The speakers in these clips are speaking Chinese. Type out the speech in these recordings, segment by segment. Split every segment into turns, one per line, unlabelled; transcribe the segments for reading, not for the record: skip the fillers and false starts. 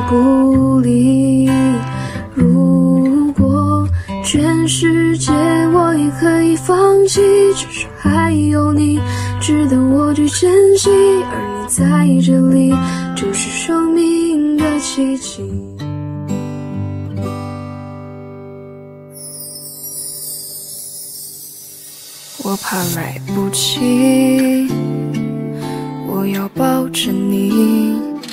不离。如果全世界我也可以放弃，至少还有你值得我去珍惜，而你在这里就是生命的奇迹。我怕来不及，我要抱着你，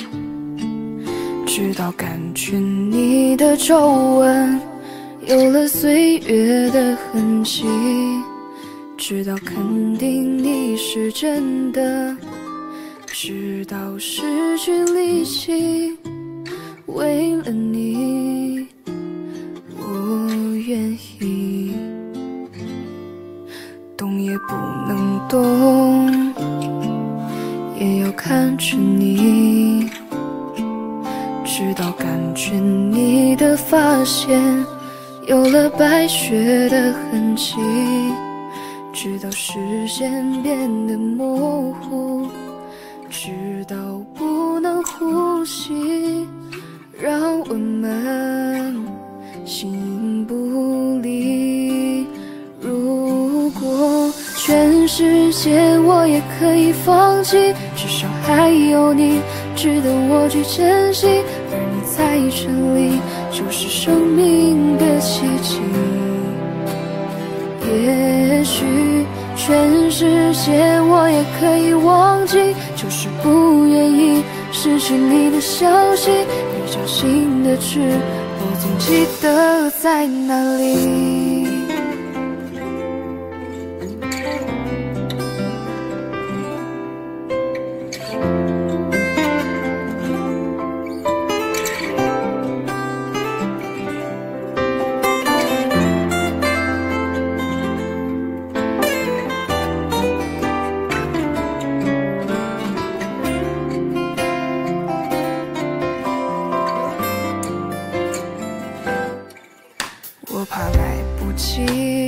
直到感觉你的皱纹有了岁月的痕迹，直到肯定你是真的，直到失去力气，为了你我愿意，动也不能动，也要看着你，直到感觉你的发线有了白雪的痕迹，直到视线变得模糊，直到不能呼吸，让我们心不离。如果全世界我也可以放弃，至少还有你值得我去珍惜，而你在这里就是生命的奇迹。也许全世界我也可以忘记，就是不愿意失去你的消息，你掌心的痣我总记得在哪里。我怕来不及，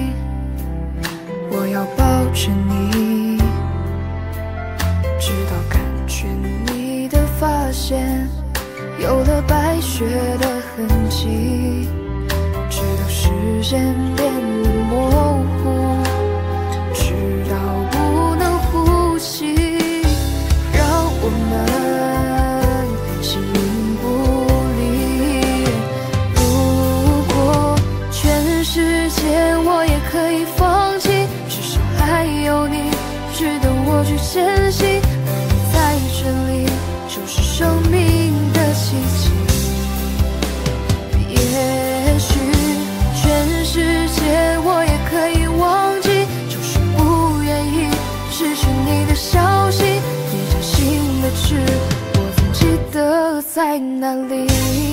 我要抱着你，直到感觉你的发线有了白雪的痕迹，直到视线变得模糊，直到不能呼吸，让我们心不离。如果全世界我也可以放弃，至少还有你值得我去珍惜，而你在这里就是生命的奇迹。也许全世界我也可以忘记，就是不愿意失去你的消息，你掌心的痣我总记得在哪里。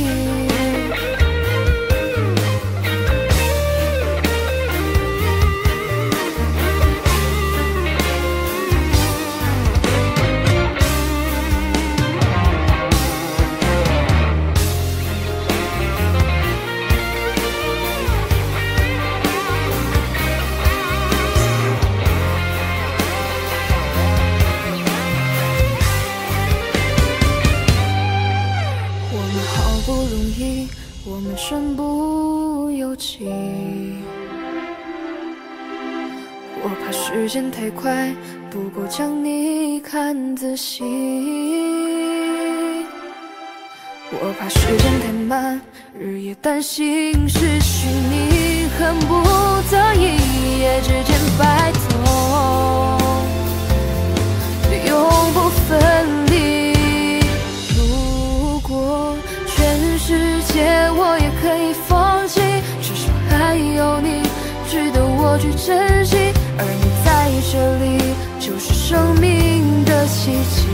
我们身不由己，我怕时间太快，不够将你看仔细，我怕时间太慢，日夜担心失去你，恨不得一夜之间白头，永不分离。如果全世界我也可以放弃，至少还有你值得我去珍惜，而你在这里就是生命的奇迹。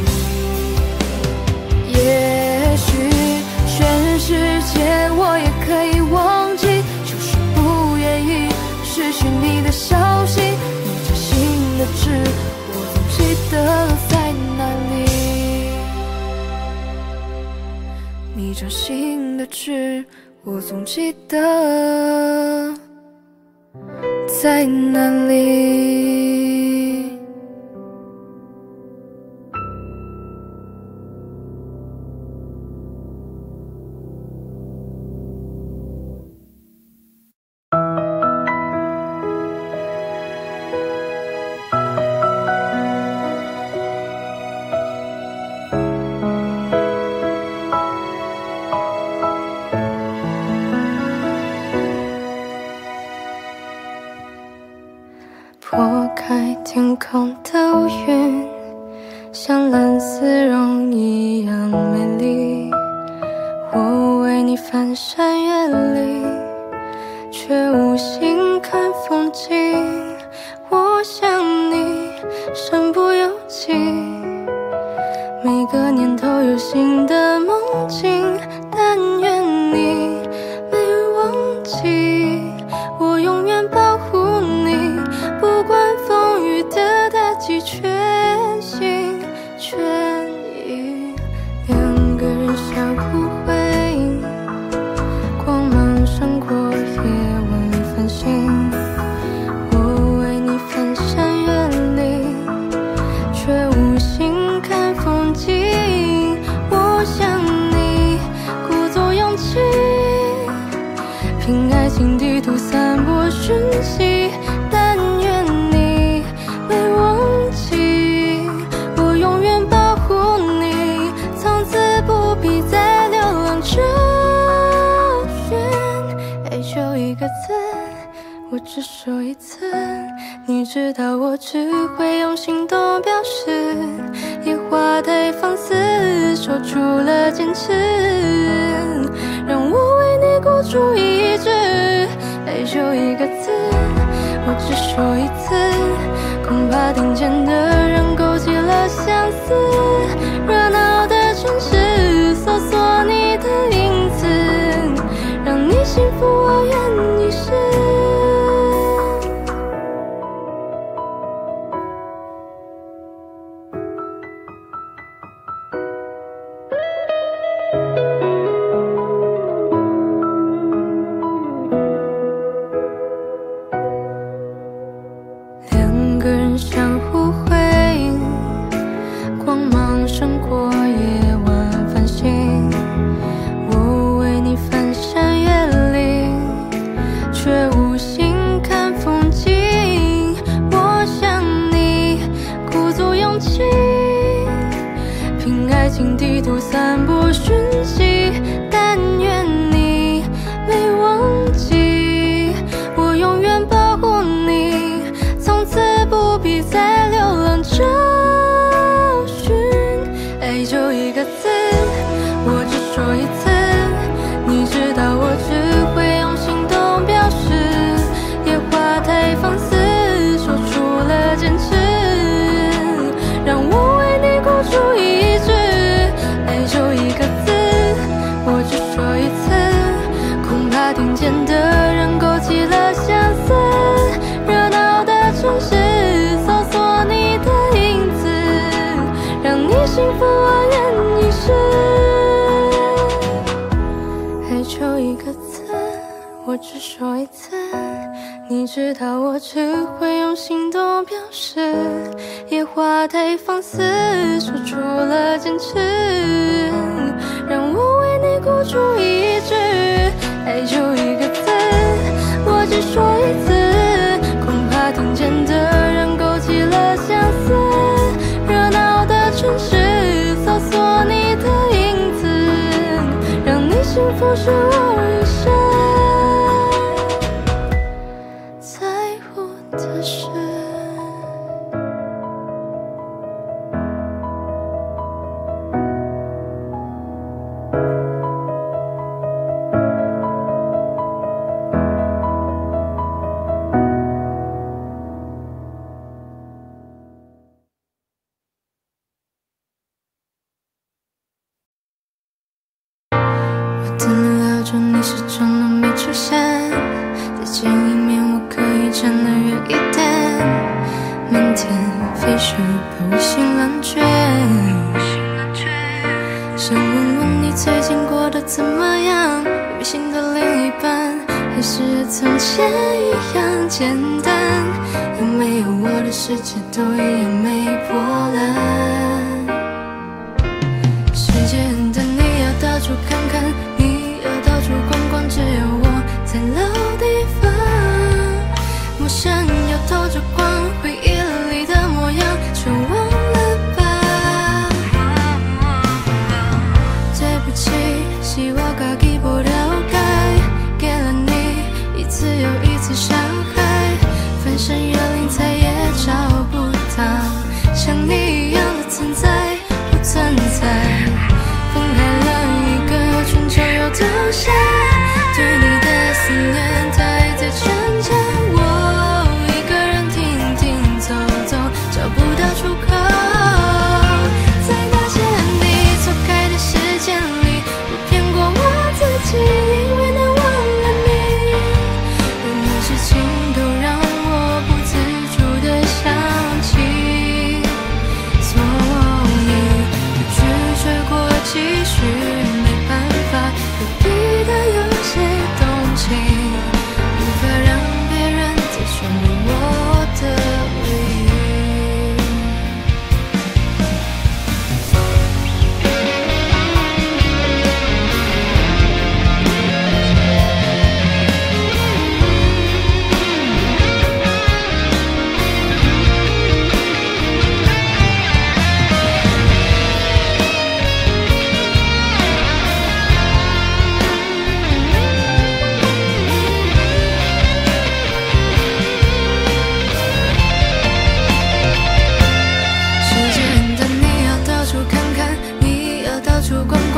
也许全世界我也可以忘记，就是不愿意失去你的消息，你掌心的痣我总记得在哪里，你掌心的痣我总记得在哪里。 山越岭，却无心看风景。我想你身不由己，每个年头有新的梦境，但愿你没忘记，我永远保护你，不管风雨的打击，全心全意。两个人相互辉映，光芒胜过夜晚繁星。我为你翻山越岭，却无心看风景。我想你故作勇气，凭爱情地图散播讯息，但愿你没忘记，我永远保护你，从此不必再流浪找寻。爱就一个字，我只说一次，你知道我只会用行动表示，野花太放肆，说出了坚持，让我为你孤注一掷。爱就一个字，我只说一次，恐怕听见的人勾起了相思。热闹的城市，搜索你的影子，让你幸福，我愿一世。两个人相互辉映，光芒胜过夜晚繁星。我为你翻山越岭，却无心看风景。我想你鼓足勇气，凭爱情地图散播讯息，但愿你没忘记，我永远保护你，从此不必再流浪找寻。爱就一个字，我只说一次，你知道我只会用行动表示，野花太放肆，说出了坚持，让我为你孤注一掷。爱就一个字，我只说一次，恐怕听见的人勾起了相思。热闹的城市，搜索你的影子，让你幸福，我愿一世。爱就一个字，我只说一次，你知道我只会用行动表示，野花太放肆，说出了坚持，让我为你孤注一掷。爱就一个字，我只说一次，恐怕听见的人勾起了相思。热闹的城市，搜索你的影子，让你幸福是我一生在乎的事。等了着你始终都没出现，再见一面我可以站得远一点，漫天飞絮把我心烂倦，想问问你最近过得怎么样，有新的另一半还是从前一样简单，有没有我的世界都一样没波澜。世界很大，你要到处看看，你要到处逛逛，只有我在老地方。陌生要透着光，回忆里的模样就忘了吧。对不起，是我自己不了解，给了你一次又一次伤害，翻山越岭再也找不到像你一样的存在，不存在。分开了一个春秋又冬夏。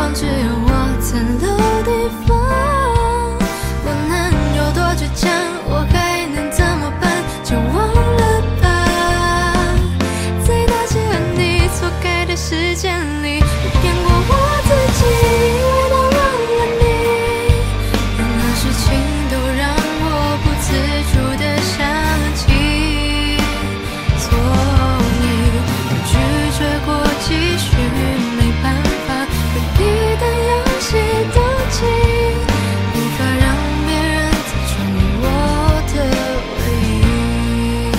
上只有我残留地方。我能有多倔强？我还能怎么办？就忘了吧。在那些和你错开的时间里，我骗过我自己，以为能忘了你，任何事情都让我不自主地想起。所以我拒绝过继续，没办法和你的游戏斗气，无法让别人再成为我的唯一。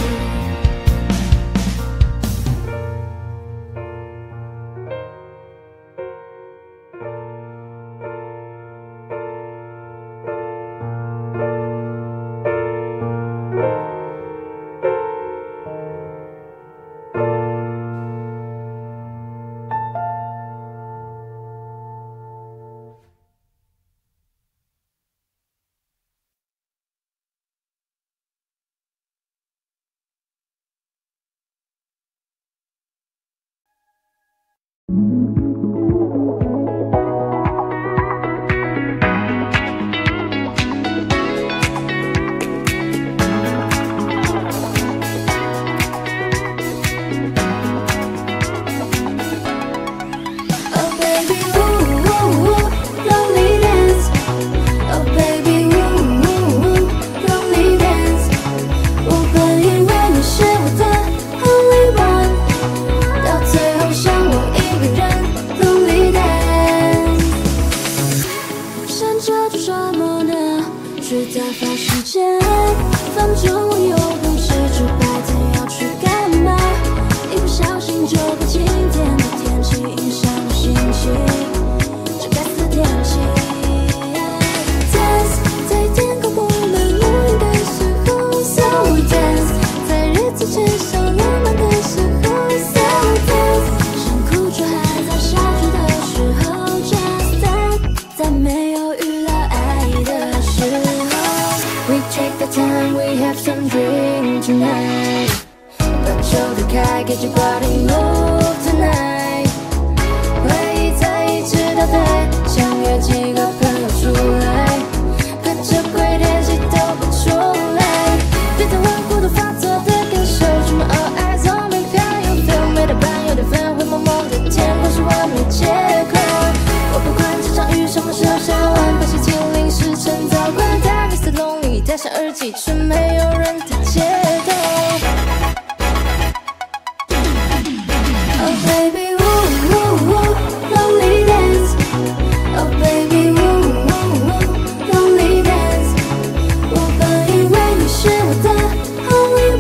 戴上耳机，却没有人的街头。Oh baby, ooh, ooh, ooh, lonely dance. Oh baby, ooh, ooh, ooh, lonely dance. 我本以为你是我的 only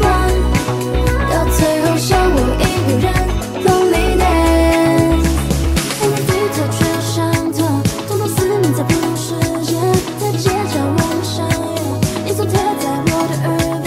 one， 到最后剩我一个人 lonely dance。我们低头却又伤痛，痛痛思念在不同时间，在街角我们相遇。你总贴在我的耳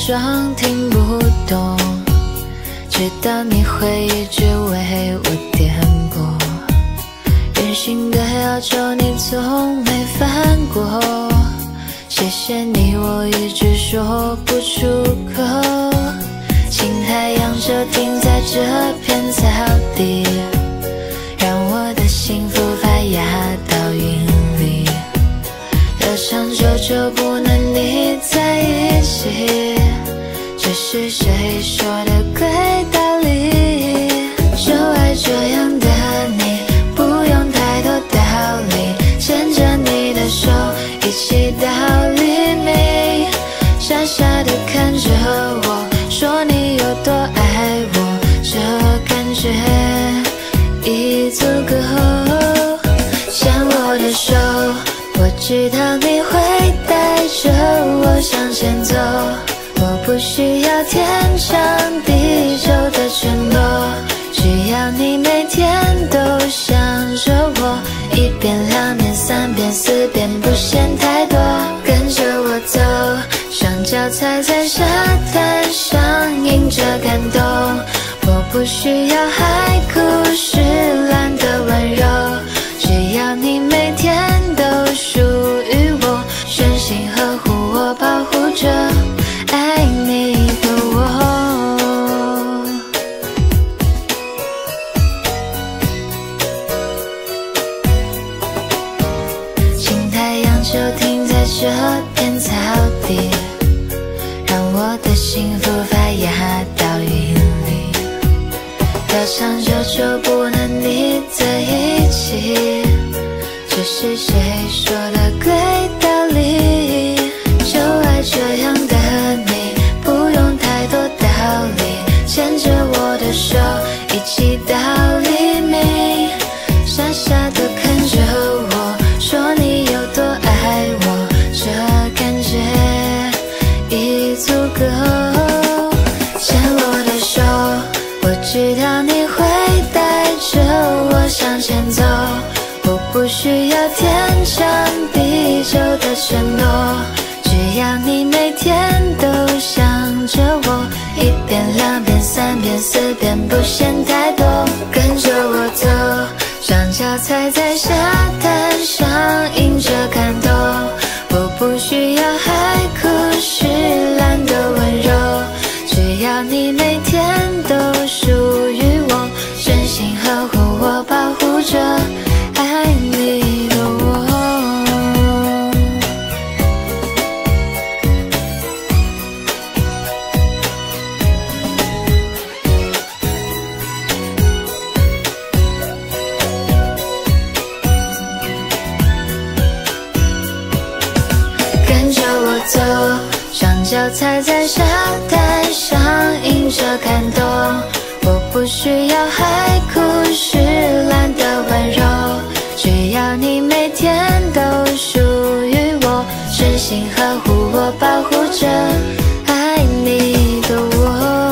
装听不懂，直到你会一直为我颠簸。任性的要求你从没犯过，谢谢你我一直说不出口。青太阳就停在这片草地，让我的幸福发芽到云里。要长久就不能腻在一起，这是谁说的鬼道理？就爱这样的你，不用太多道理，牵着你的手一起到黎明。傻傻的看着我，说你有多爱我，这感觉已足够。牵我的手，我知道你会带着我向前走，我不需要天长地久的承诺，只要你每天都想着我，一遍两遍三遍四遍不嫌太多。跟着我走，双脚踩在沙滩上，迎着感动，我不需要海枯石烂的温柔，只要你每天都属于我，真心呵护我，保护着爱你的我。青太阳就停在这片草地，让我的幸福发芽到云里。要长久就不能腻在一起，这是谁说的鬼道理？就爱这样的你，不用太多道理，牵着我的手一起到黎明。傻傻的看着我，说你有多爱我，这感觉已足够。牵我的手，我知道你会带着我向前走，我不需要天长地久的承诺，只要你每天都想着我，一遍两遍三遍四遍不嫌太多。跟着我走，双脚踩在沙滩上，迎着感动，我不需要海枯石烂的温柔，只要你每天都属于我，真心呵护我，保护着爱你的我。跟着我走，双脚踩在沙滩上，迎着感动，我不需要海枯石烂的温柔，只要你每天都属于我，真心呵护我，保护着爱你的我。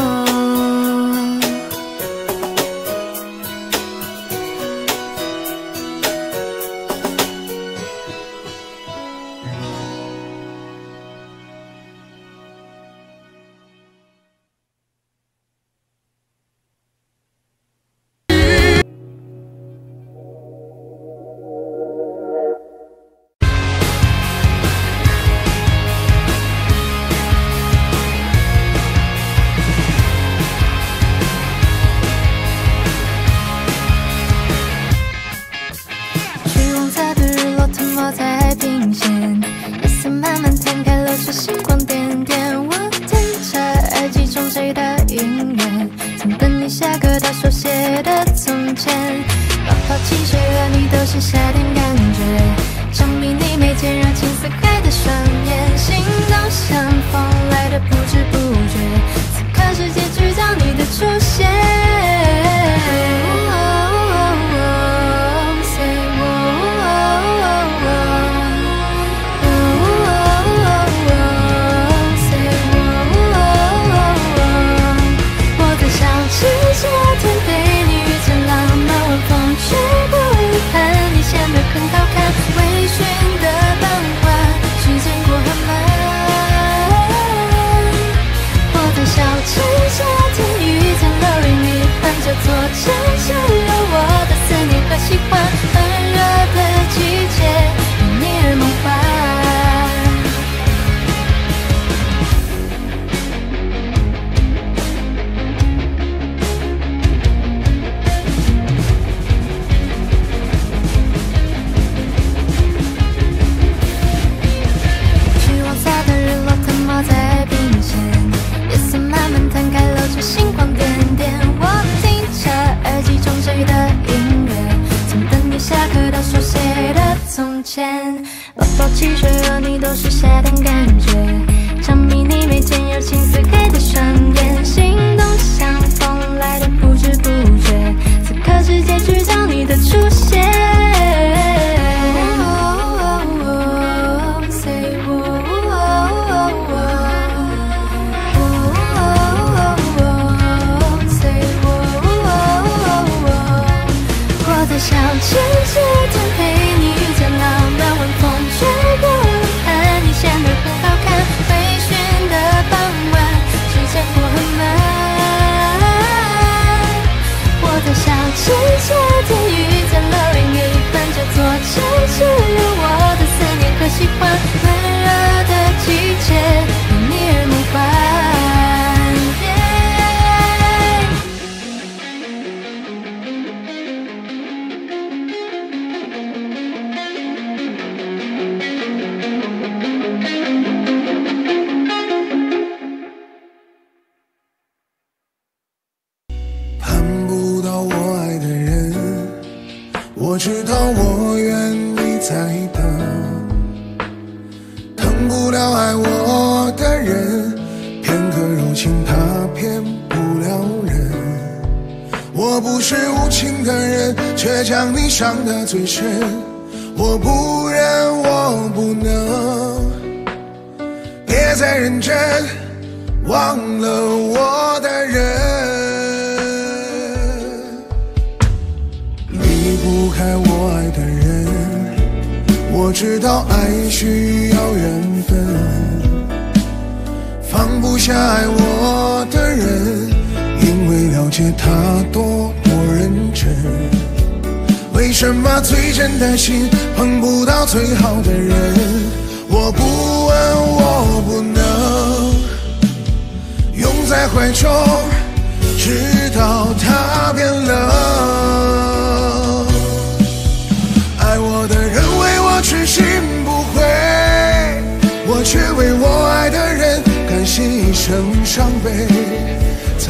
前，抱抱汽水和你都是夏天感觉，着迷你眉间有青丝开的双眼，心动像风来的不知不觉，此刻世界去找你的出现。想趁这天陪你遇见浪漫，晚风吹过了汗，你显得很好看。微醺的傍晚，时间过很慢。我在想趁这天遇见了另一半，这座城市有我的思念和喜欢，温热的季节，因你而梦幻。
我知道我愿意再等，疼不了爱我的人，片刻柔情他骗不了人。我不是无情的人，却将你伤得最深。我不忍，我不能，别再认真，忘了我的人。离不开我爱的人，我知道爱需要缘分，放不下爱我的人，因为了解他多么认真。为什么最真的心碰不到最好的人？我不问，我不能拥在怀中，直到他变冷。爱我的人为我痴心不悔，我却为我爱的人甘心一生伤悲。才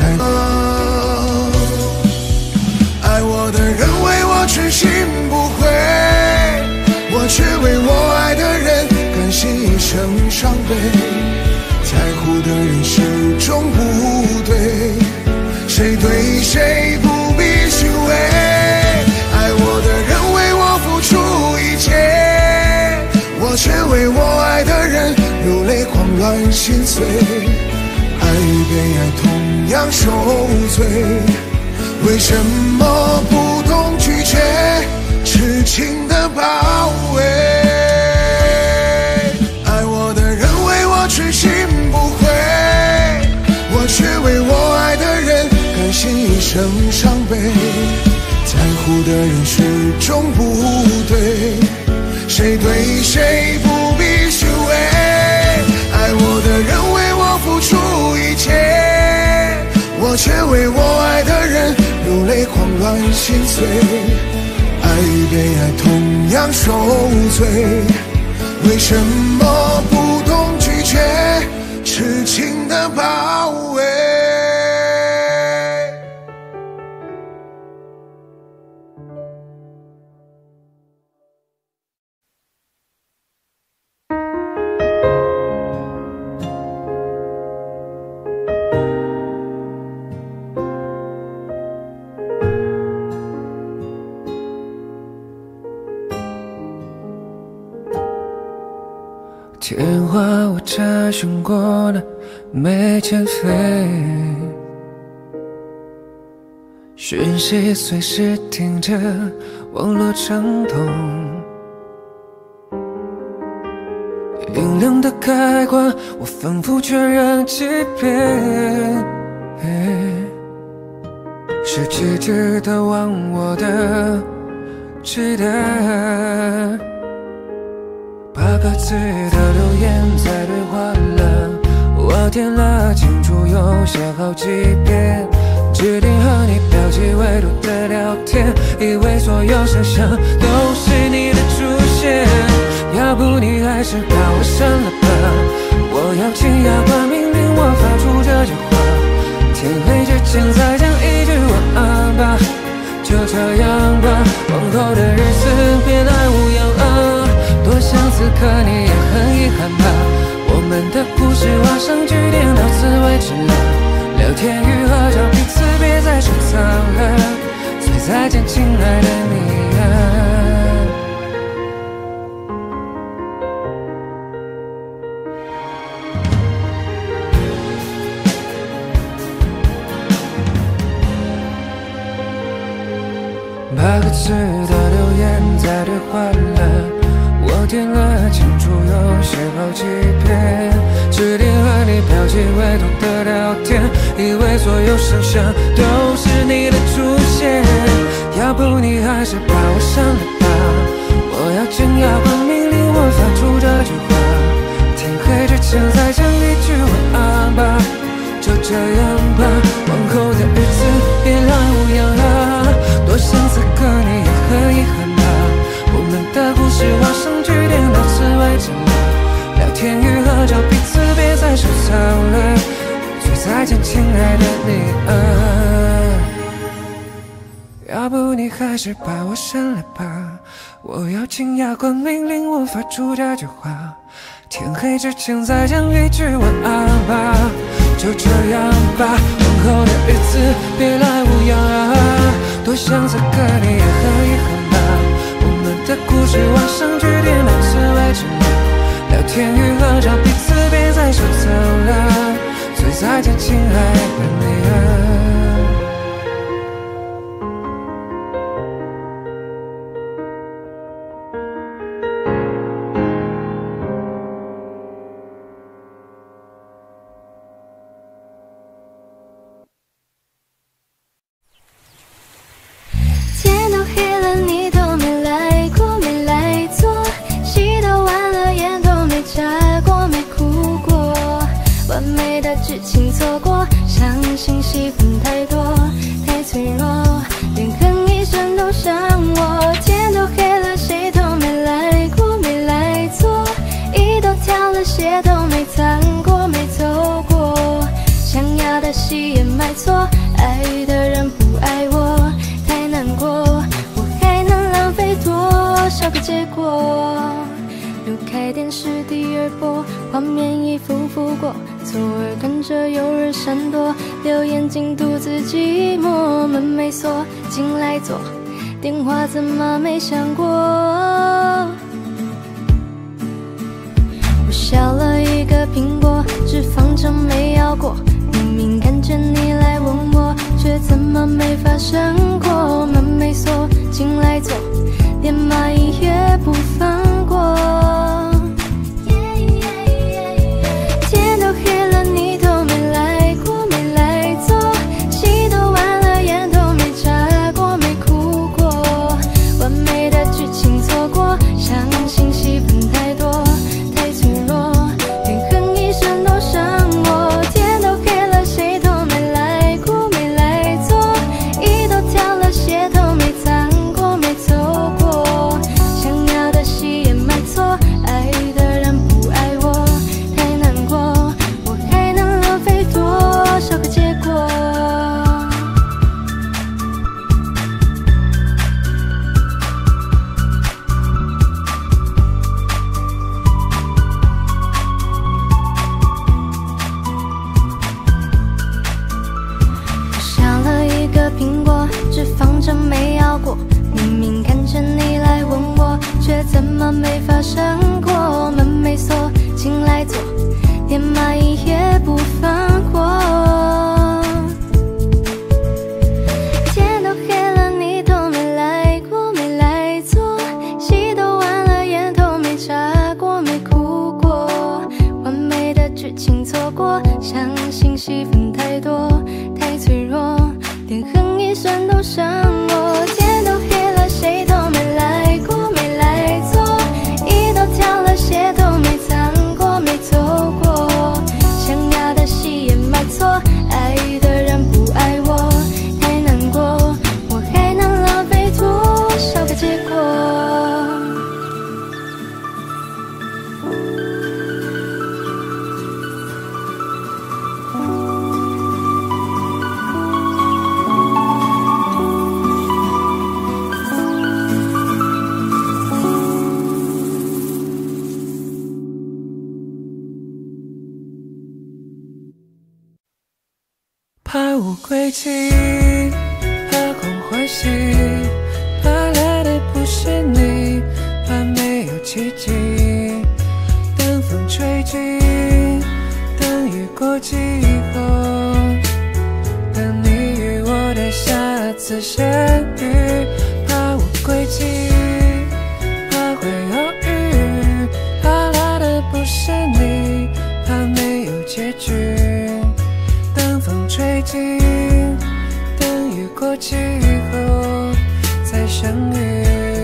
爱我的人为我痴心不悔，我却为我爱的人甘心一生伤悲。在乎的人始终不对，谁对谁不必虚伪。爱我的人为我付出一切，我却为我爱的人流泪狂乱心碎。爱与被爱同样受罪，为什么不懂拒绝痴情的包围？爱我的人为我痴心不悔，我却为我爱的人甘心一生伤悲。在乎的人始终不对，谁对谁不必虚伪。爱我的人为我付出一切，我却为我爱的人流泪狂乱心碎。爱与被爱同样受罪，为什么不懂拒绝痴情的包围？
电话我查询过了，没欠费，讯息随时听着，网络畅通，音量的开关我反复确认几遍，是机智的忘我的期待，8个字的留言在对话栏，我填了清楚又写好几遍，指定和你标记纬度的聊天，以为所有声响都是你的出现。要不你还是把我删了吧，我要亲牙关命令我发出这句话，天黑之前再讲一句晚安吧，就这样吧，往后的日子别来无恙啊。 8个字的留言在对话栏，我点了清楚又写好几遍，指定和你标记未读的聊天，以为所有声响都是你的出现。要不你还是把我删了吧，我要紧要关命令我发出这句话，天黑之前再讲一句晚安吧，就这样吧，往后的日子别来无恙啊，多想此刻你也很遗憾吧，我们的故事画上句点，到此为止了，聊天与合照彼此别再收藏了，说再见亲爱的你啊，要不你还是把我删了吧，我要紧牙关命令我发出这句话，天黑之前再讲一句晚安吧，就这样吧，往后的日子别来无恙啊，多想此刻你也很遗憾吧，我们的故事画上句点，到此为止了，聊天与合照彼此别再收藏了，所以再见亲爱的你啊。
剧情错过，相信戏份太多，太脆弱，连哼一声都伤我。天都黑了，谁都没来过，没来错，衣都挑了，鞋都没藏过，没走过。想要的戏也买错，爱的人不爱我，太难过，我还能浪费多少个结果？扭开电视第二波，画面一幅幅过，左耳跟着右耳闪躲，留言进独自寂寞，门没锁，进来坐，电话怎么没响过？我削了一个苹果，只放着没咬过，明明看见你来吻我，却怎么没发生过？门没锁，进来坐，连蚂蚁也不放过。天都黑了，你都没来过，没来坐，戏都完了，眼都没眨过，没哭过，完美的剧情错过，相信戏份太多，太脆弱，连哼一声都伤我。天都黑了，谁都没来过，没来坐，衣都挑了，鞋都没藏过，没走过。想要的戏也买错，爱的人不爱我，太难过，我还能浪费多少个结果？我削了一个苹果，只放着没咬过，明明看见你来吻我，却怎么没发生过？门没锁，进来坐，连蚂蚁也不放过。天都黑了，你都没来过，没来坐，戏都完了，眼都没眨过，没哭过，完美的剧情错过，相信戏份太多，太脆弱，连哼一声都伤我。天都黑了，谁都没来过，没来坐，衣都挑了，鞋都没藏过，没走过。想要的戏也买错，爱的人不爱我，太难过，我还能浪费多少个结果？
怕无轨迹，怕空欢喜，怕来的不是你，怕没有奇迹。等风吹进，等雨过境以后，等你与我的下次相遇，怕击，怕会犹豫，怕来的不是你，怕没有结局。等风吹进，等雨过季后再相遇。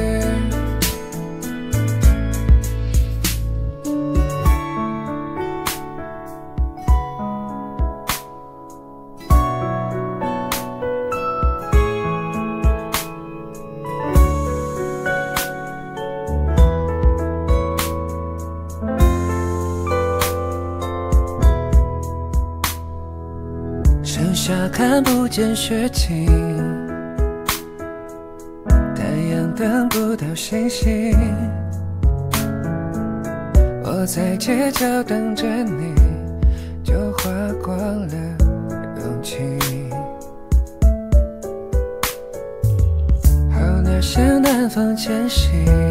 剩下看不见雪景，太阳等不到星星，我在街角等着你，就花光了勇气。候鸟向南方迁徙，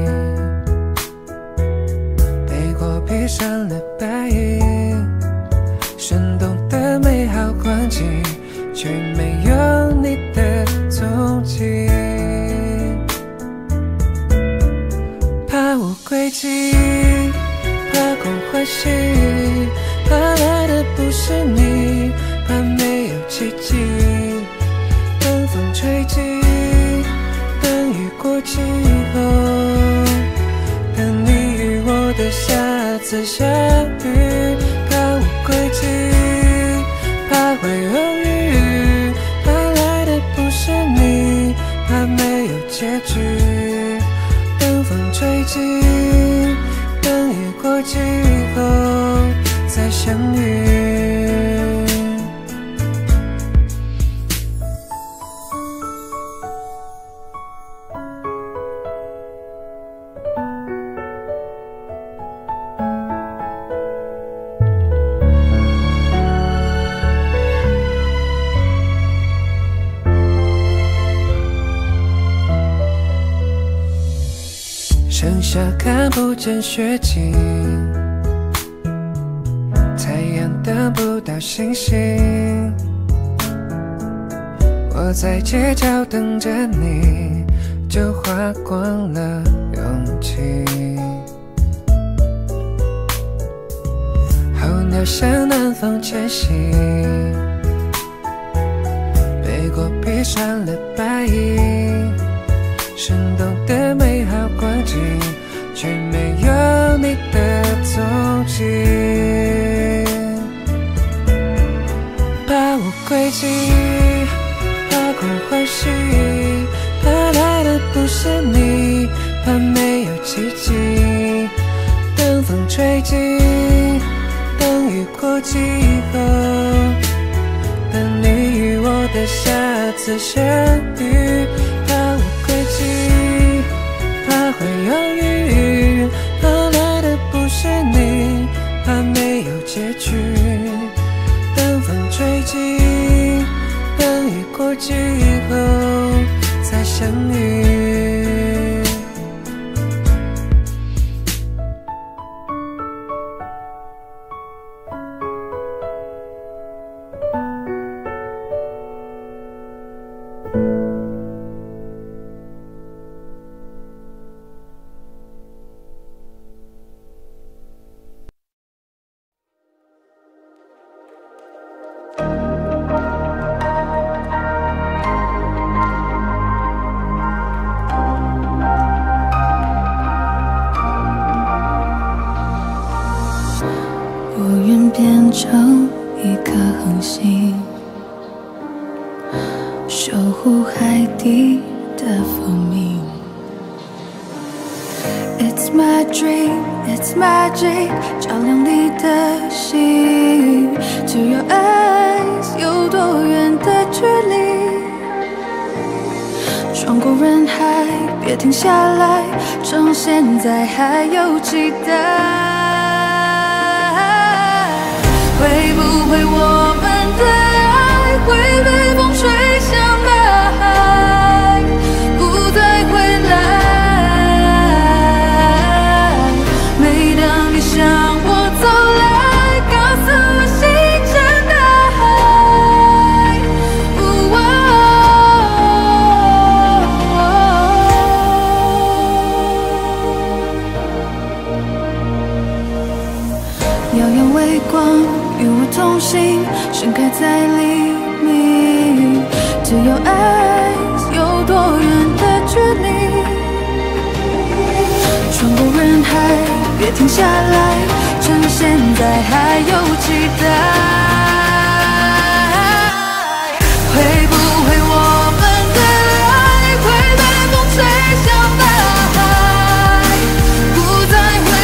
北国披上了白衣，生动的美好光景，却没有你的踪迹。怕无轨迹，怕空欢喜，怕来的不是你，怕没有奇迹。等风吹进，等雨过季后，等你与我的下次相遇。怕无轨迹，怕会犹豫，怕来的不是你，怕没有结局。等风吹进，等雨过季后再相遇。剩下看不见雪景，太阳等不到星星，我在街角等着你，就花光了勇气。候鸟向南方迁徙，北国披上了白衣，生动的美好光景，却没有你的踪迹。怕无轨迹，怕空欢喜，怕来的不是你，怕没有奇迹。等风吹进，等雨过季后，等你与我的下次相遇。怕无轨迹，怕会犹豫，怕来的不是你，怕没有结局。等风吹进，等雨过季后再相遇。
我愿变成一颗恒星，守护海底的蜂蜜。It's my dream, it's magic， 照亮你的心。To your eyes， 有多远的距离？穿过人海，别停下来，趁现在还有期待。会不会我们的爱会被风吹向大海，不再回来？每当你向我走来，告诉我星辰大海。 海，别停下来，趁现在还有期待。会不会我们的爱会被风吹向大海，不再回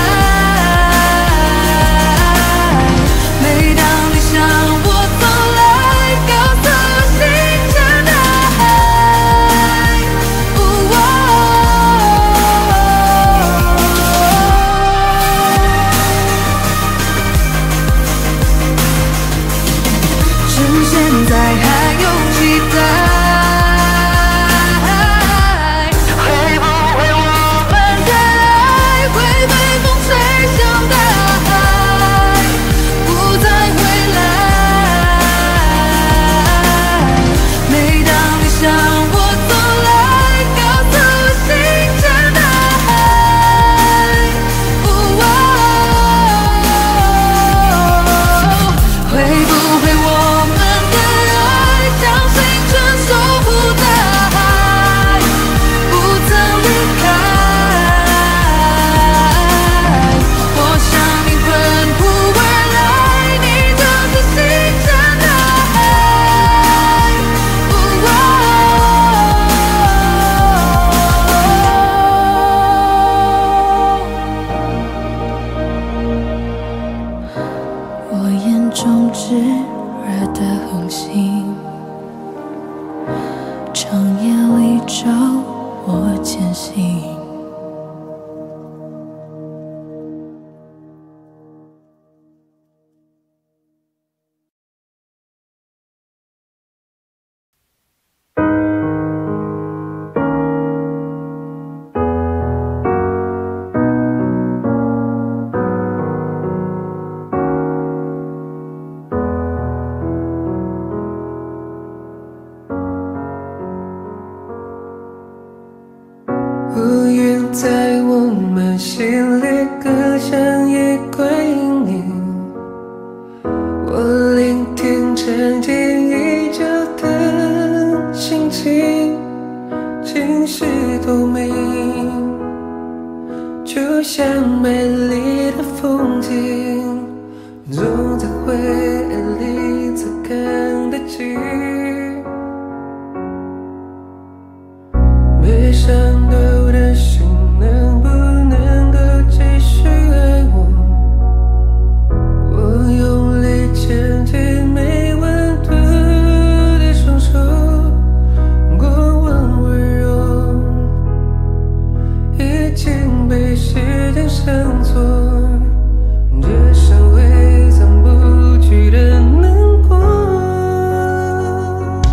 来？每当你向我走来，告诉我星辰大海。趁现在还有期待。会不会我们的爱会被风吹向大海，不再回来？每当你向我走来，告诉我星辰大海。会不会我们的爱像星辰守护大海，不曾离开？我向你奔赴而来，你就是星辰大海。我眼中炙热的恒星，长夜里照我前行。
乌云在我们心里隔成一块阴影，我聆听沉寂已久的心情，竟是透明，就像美丽的风景，总在回忆里才看得清。没想到的心能不能够继续爱我，我用力牵紧没温度的双手，过往温柔已经被时间上锁，这伤会藏不去的难过。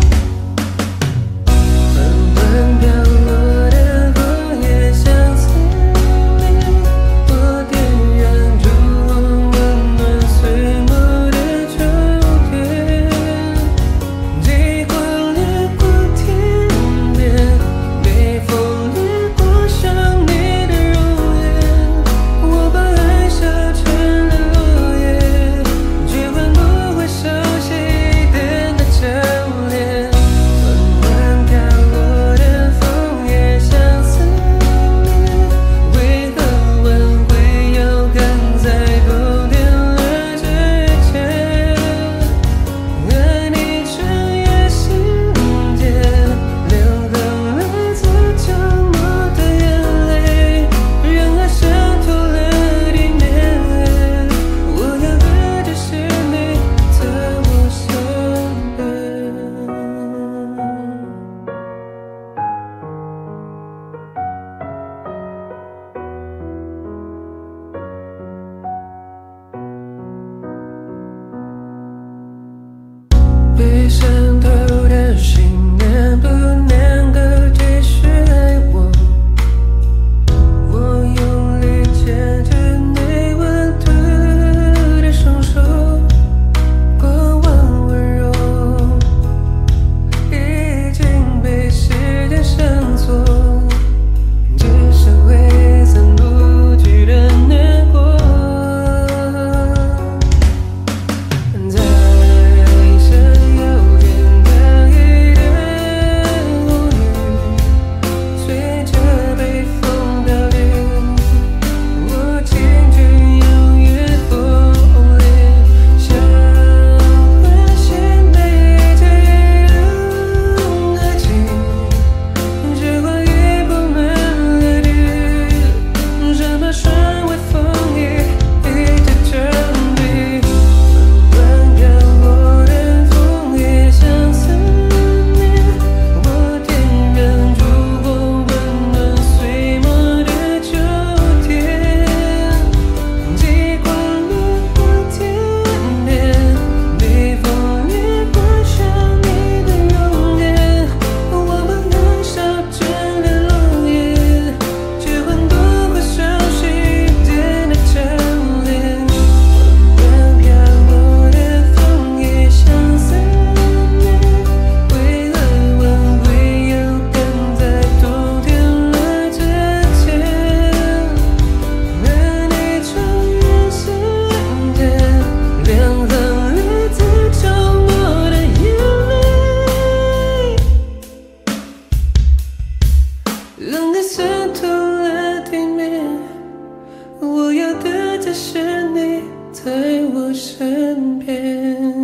让你渗透了地面。我要的只是你在我身边。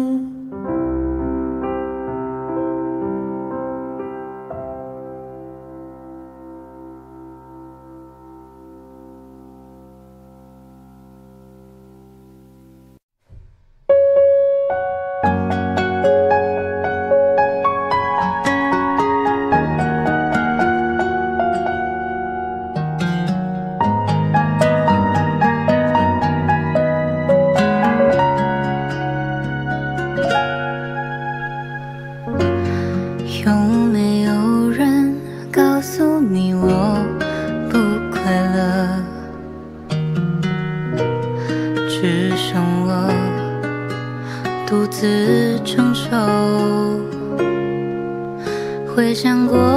回想过，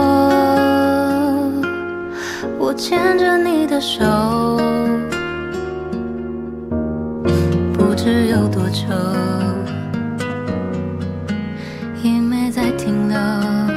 我牵着你的手，不知有多久，也没再停留。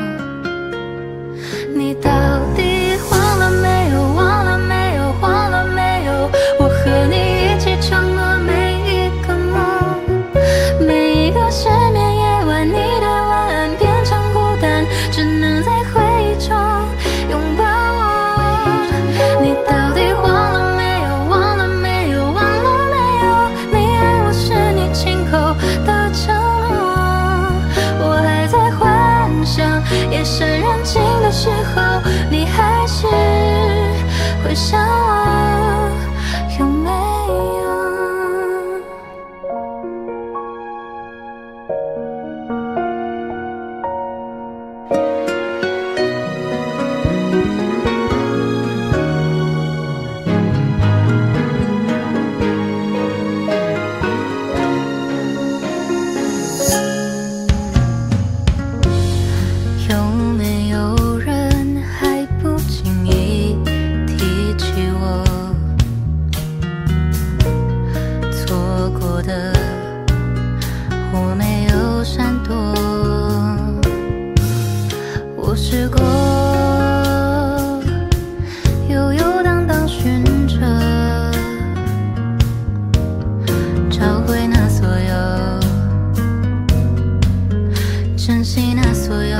你到底忘了没有？忘了没有？忘了没有？我和你一起承诺每一个梦，每一个失眠夜晚，你的晚安变成孤单，只能在回忆中拥抱我。你到底忘了没有？忘了没有？忘了没有？你爱我是你亲口的承诺，我还在幻想夜深人静的时候，你还是会想我，有没有？有没有人还不经意提起我？错过的我没有闪躲，我试过悠悠荡荡寻着，找回那所有，珍惜那所有。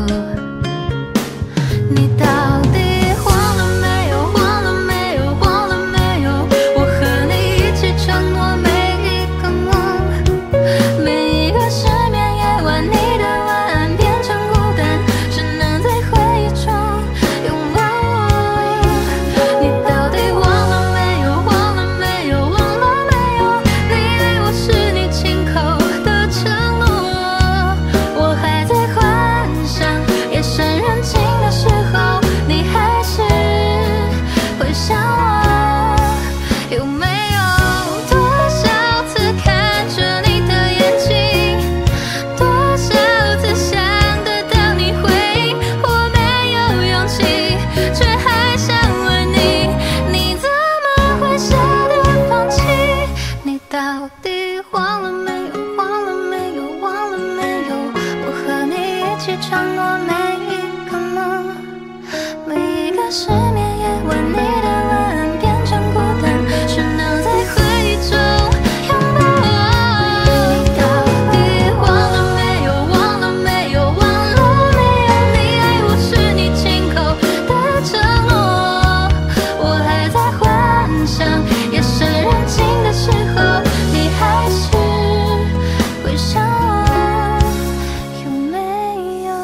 你到底忘了没有？忘了没有？忘了没有？我和你一起承诺每一个梦，每一个失眠夜晚，你的晚安变成孤单，只能在回忆中拥抱我。你到底忘了没有？忘了没有？忘了没有？你爱我是你亲口的承诺，我还在幻想夜深人静的时候，你还是会想我，有没有？多少次看着你的眼睛，多少次想得到你回应，我没有勇气，却还想问你，你怎么会舍得放弃？你到底忘了没有？忘了没有？忘了没有？我和你一起承诺每一个梦，每一个失眠夜晚，你的晚安变成孤单，只能在回忆中拥抱我。你到底忘了没有？忘了没有？忘了没有？你爱我是你亲口的承诺，我还在幻想夜深人静的时候，你还是会想我，有没有？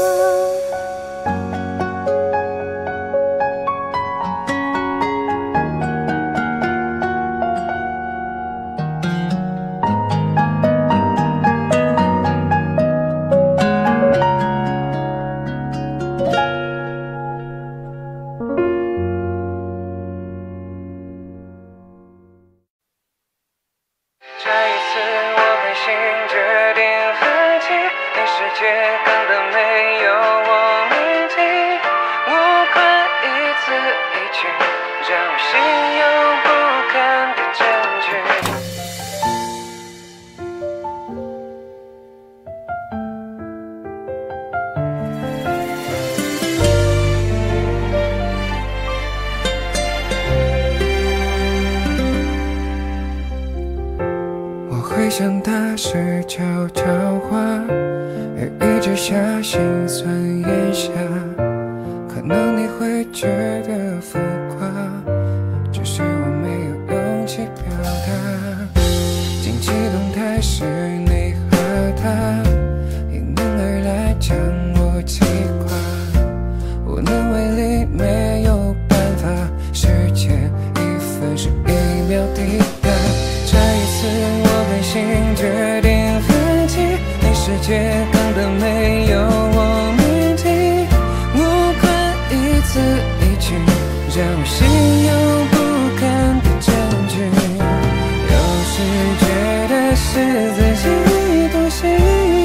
这一次我狠心决定放弃，你世界根本没有我铭记，无关一字一句，让我心有不甘的证据。 想大事悄悄话，雨一直下，心酸咽下，可能你会觉得浮夸，只是我没有勇气表达。近期动态是你和他，迎面而来将我击垮，无能为力，没有办法，时间1分11秒抵达。这一次我狠心决定放弃，你世界根本没有我面积，无关一字一句，让我心有不甘的证据。有时觉得是自己多心，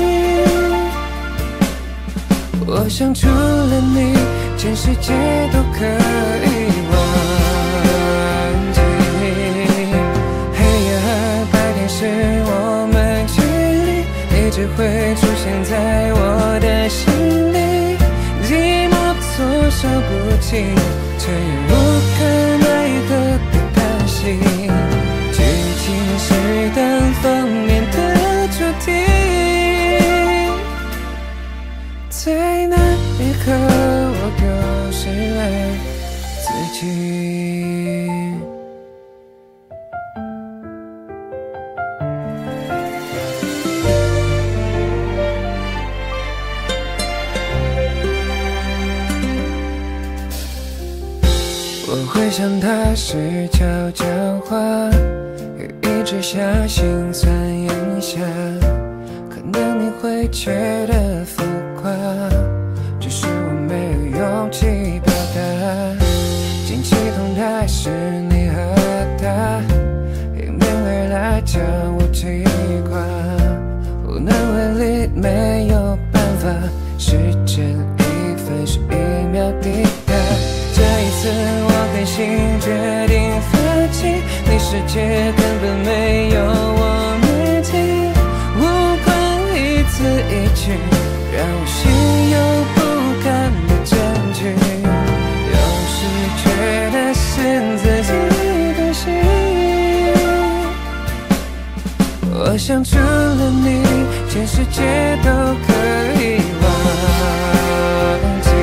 我想除了你，全世界都可以忘记。黑夜和白天是我们距离，一直会出现在我的心里，寂寞措手不及，却又无可奈何的叹息。剧情是单方面的主题，在那一刻我丢失了自己。我会想他是悄悄话，雨一直下，心酸咽下，可能你会觉得浮夸，只是我没有勇气表达。近期动态是你和他，迎面而来将我击垮，无能为力，没有办法，时间1分11秒抵达。这一次我狠心决定放弃，你世界根本没有我面积，无关一字一句，让我心有不甘的证据。有时觉得是自己多心，我想除了你，全世界都可以忘记。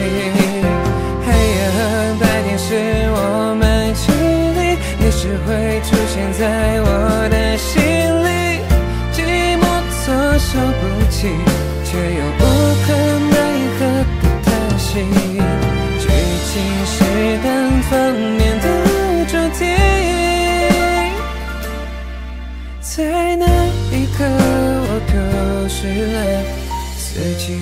是我们距离，你是会出现在我的心里，寂寞措手不及，却又无可奈何的叹息。剧情是单方面的主题，在那一刻我丢失了自己。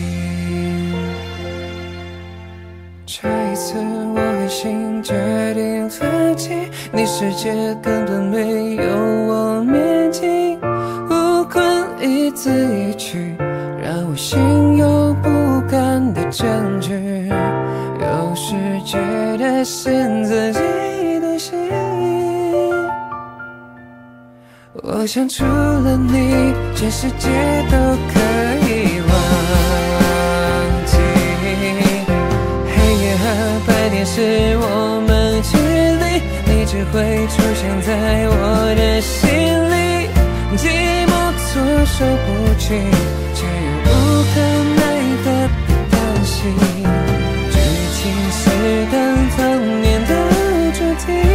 这一次我狠心决定放弃，你世界根本没有我面积，无关一字一句，让我心有不甘的证据。有时觉得是自己多心，我想除了你，全世界都可以忘记。白天是我们距离，你只会出现在我的心里，寂寞措手不及，却又无可奈何的叹息。剧情是单方面的主题，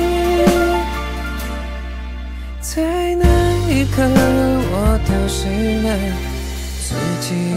在那一刻我丢失了自己。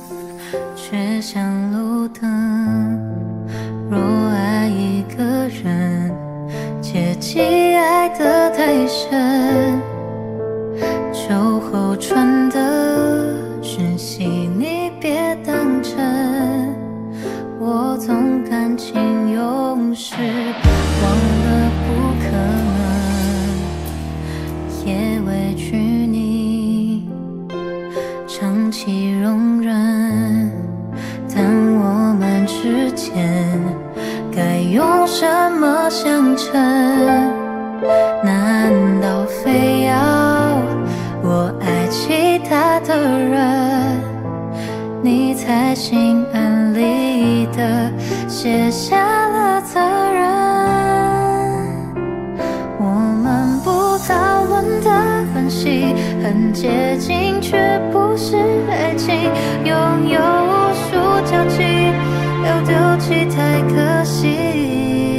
像路灯，若爱一个人， 切记爱得太深，酒后传的讯息你别当真，我总感情用事，忘了不可能，也委屈你长期容忍，但我们之间该用什么相称？难道非要我爱其他的人，你才心安理得卸下了责任？我们不讨论的关系很接近，却不是爱情，拥有无数交集，要丢弃太可惜。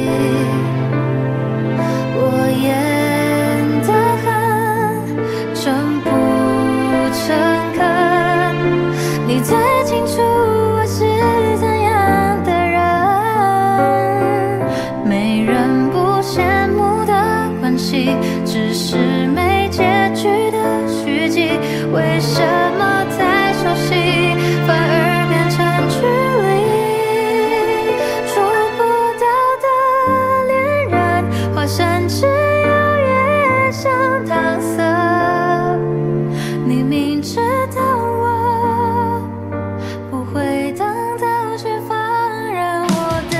我演得很真不诚恳，你最清楚我是怎样的人。没人不羡慕的关系，只是没结局的续集。为什么太熟悉，反而变成距离？甚至有越像搪塞，你明知道我不会等到，却放任我等。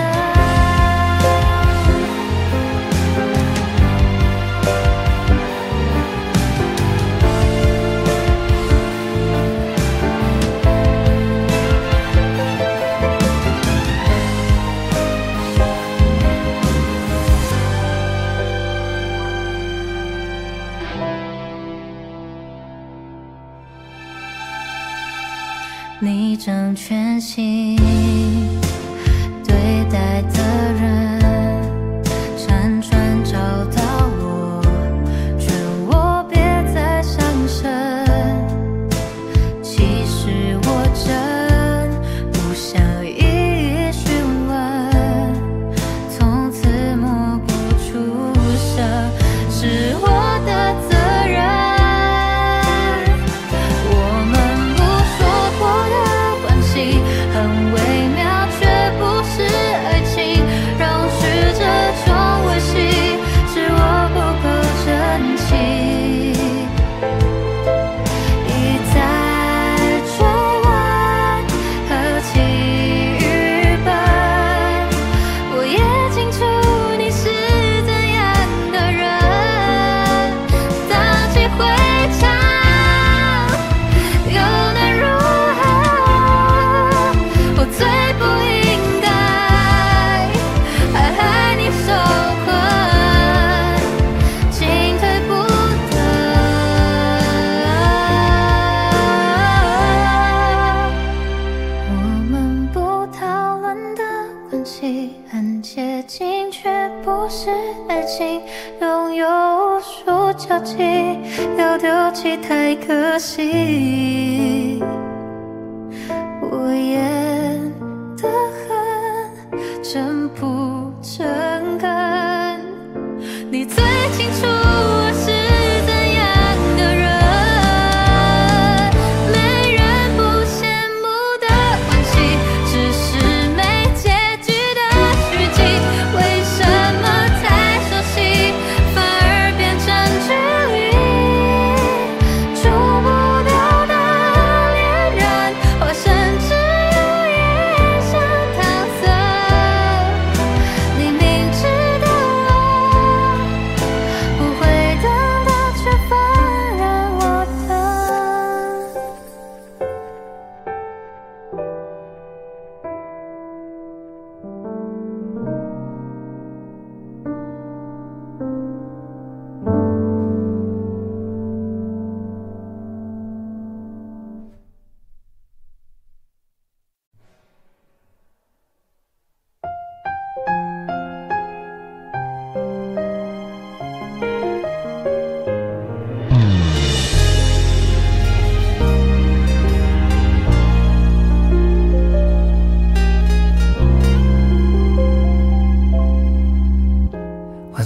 你正全心对待的人，辗转找到我，劝我别再伤神。其实我真不想一一询问，从此默不出声，是我的责任。很微妙，却不是爱情，容许这种维系，是我不够真情。一再追问，何其愚笨，我也清楚你是怎样的人。当机会长，又能如我最不应该还害你受困，进退不得。我们不讨论的关系很接近，却不是爱情，拥有无数交集，要丢弃太可惜。我演得很真不诚恳，你最清楚我是怎样的人。没人不羡慕的关系，只是没结局的续集。为什么太熟悉，反而变成距离？触不到的恋人，或甚至你明知道我不会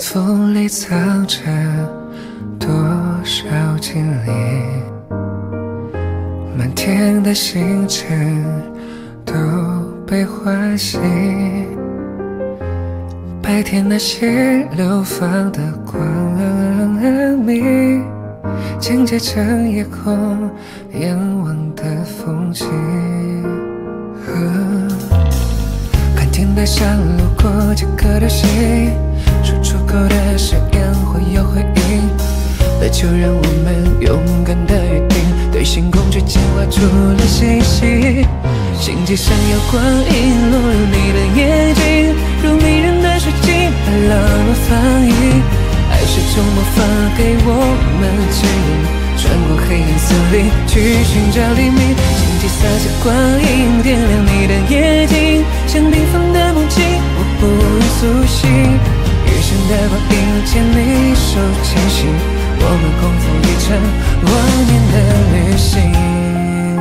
风里藏着多少经历，满天的星辰都被唤醒，白天那些流放的光明，凝结成夜空仰望的风景。看天台上路过几颗流星，说出口的誓言会有回应，那就让我们勇敢的约定，对星空之间画出了星星。星际闪耀光影落入你的眼睛，如迷人的水晶把浪漫放映，爱是种魔法给我们指引，穿过黑暗森林去寻找黎明。星际洒下光影点亮你的眼睛，像缤纷的梦境我不愿苏醒，余生的光阴牵你手前行，我们共赴一场万年的旅行。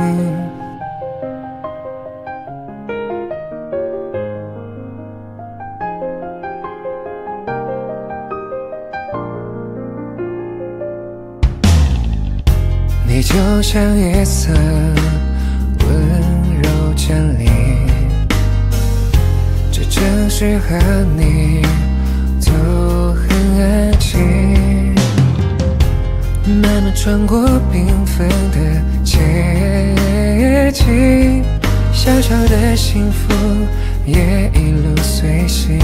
你就像夜色温柔降临，这城市和你都很安静，慢慢穿过缤纷的街景，小小的幸福也一路随行。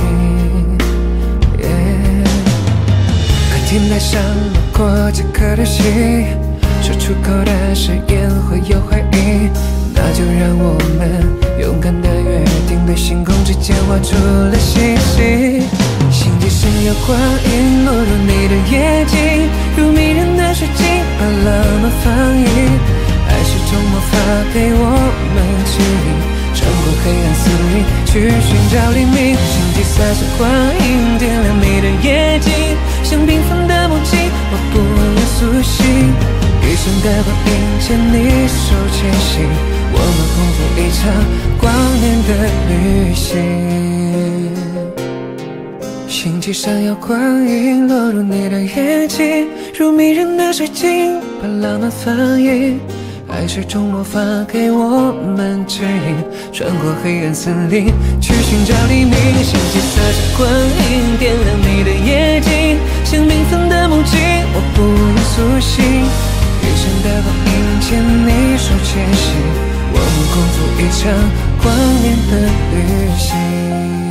看天台上路过几颗流星，说出口的誓言会有回应，那就让我们勇敢的约定，对星空之间画出了星星。星际闪耀光影落入你的眼睛，如迷人的水晶把浪漫放映，爱是种魔法给我们指引，穿过黑暗森林去寻找黎明。星际洒下光影点亮你的眼睛，像缤纷的梦境我不愿苏醒，余生的光阴牵你手前行，我们共赴一场光年的旅行。星际闪耀光影落入你的眼睛，如迷人的水晶把浪漫放映，爱是种魔法给我们指引，穿过黑暗森林去寻找黎明。星际洒下光影点亮你的眼睛，像缤纷的梦境我不愿苏醒，余生的光阴牵你手前行，我们共赴一场光年的旅行。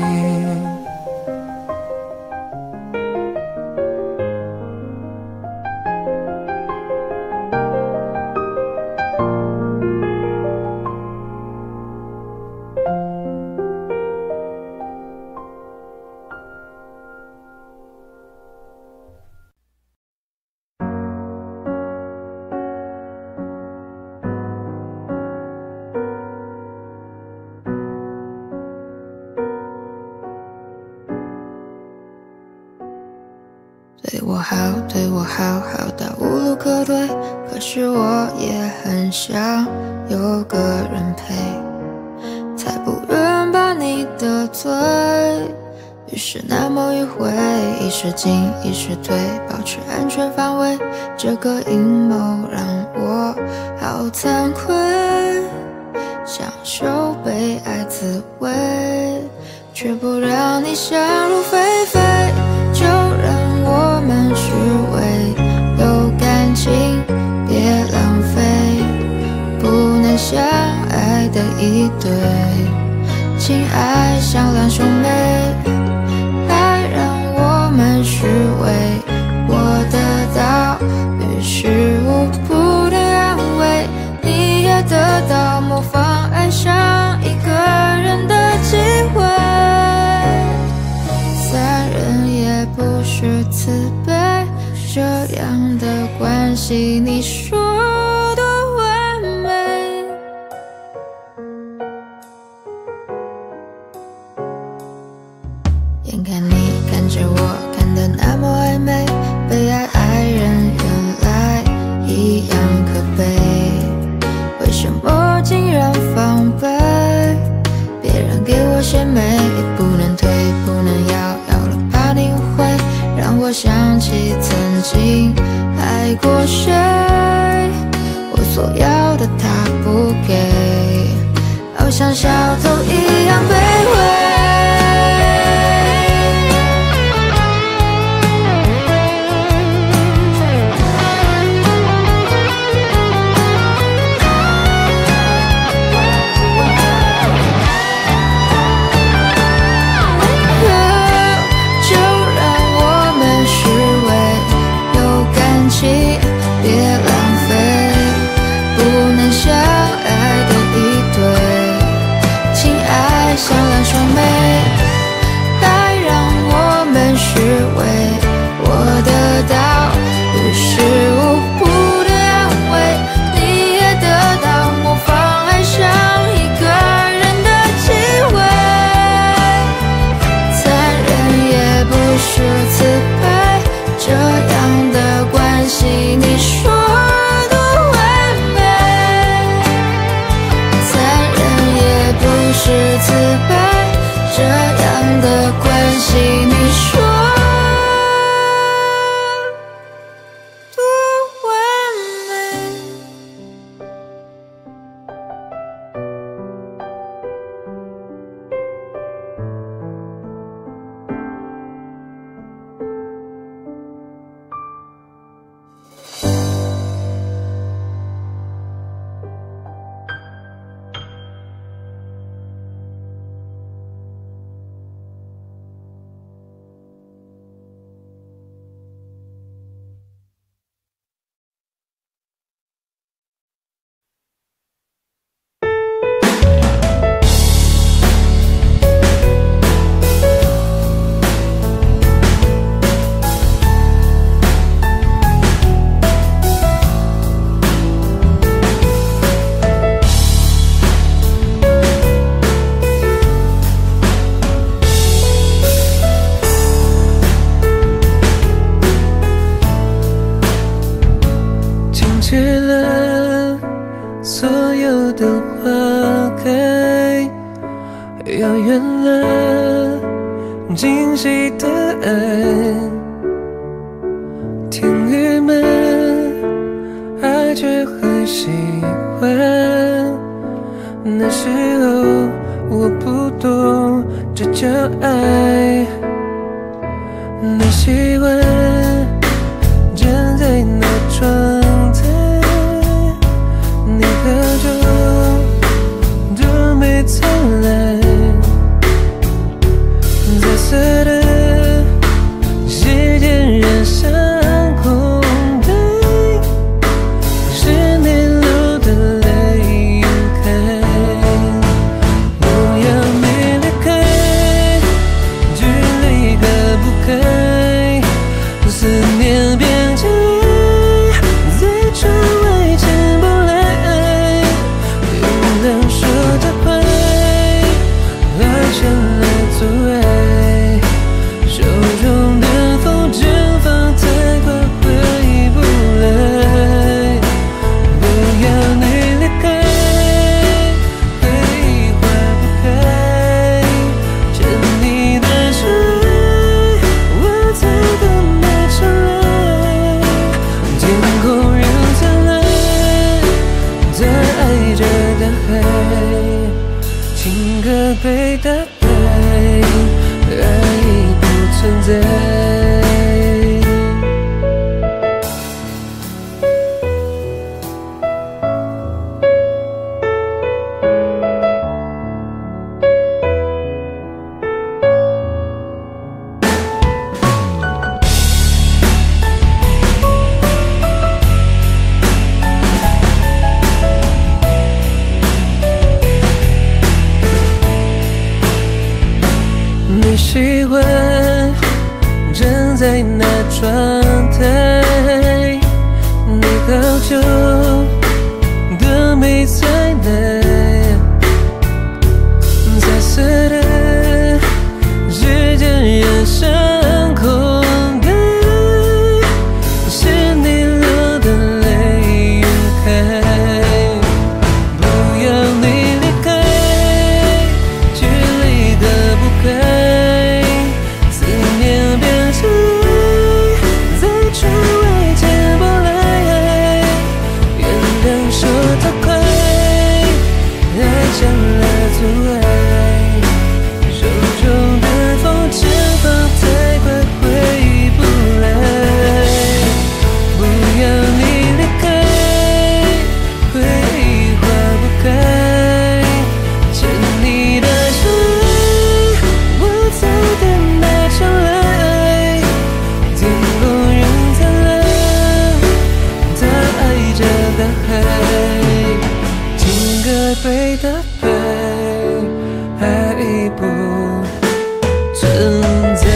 对我好好到无路可退，可是我也很想有个人陪，才不愿把你得罪。于是那么迂回，一时进一时退，保持安全范围，这个阴谋让我好惭愧，享受被爱滋味，却不让你想入非非，就让我们虚伪，有感情别浪费，不能相爱的一对，情爱像两兄妹，还让我们虚伪，我得到于事无补的安慰，你也得到模仿爱上一个人的机会，残忍也不是慈悲，这样的关系你说多完美，眼看你看着我看得那么暧昧，被爱人原来一样可悲，为什么竟然防备，别人给我鲜美，也不能退不能要，要了怕你误会，让不给，好像小偷一样卑微。
对的对，爱不存在。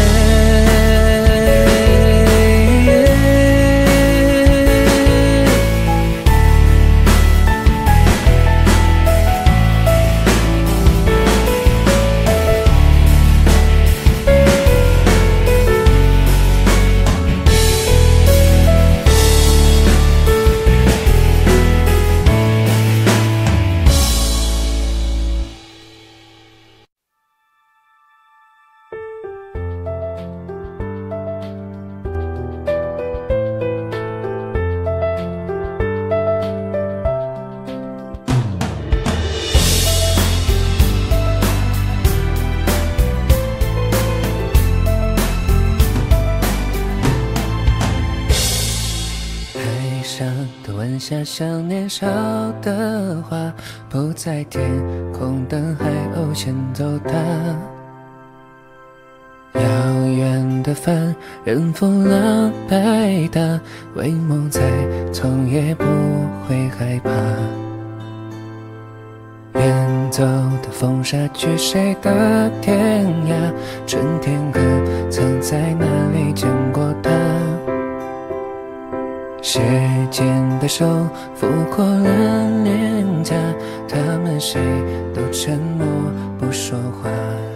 下像年少的花，铺在天空等海鸥牵走它。遥远的帆任风浪拍打，为梦在从也不会害怕。远走的风沙去谁的天涯？春天可曾在哪里见过它？时间的手抚过了脸颊，他们谁都沉默不说话。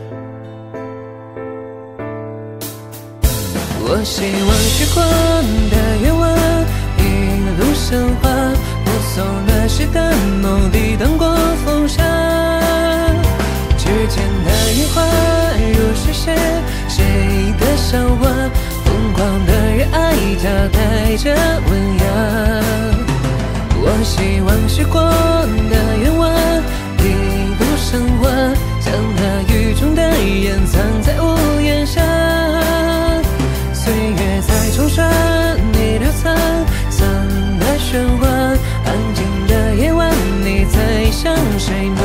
我希望时光的愿望一路升华，目送那时的梦里灯光风沙。指尖的烟花如是谁的笑话？疯狂的热爱夹带着温雅。我希望时光的愿望一路升华，将那雨中的烟藏在屋檐下。岁月在冲刷你的沧桑的喧哗，安静的夜晚你在想谁吗？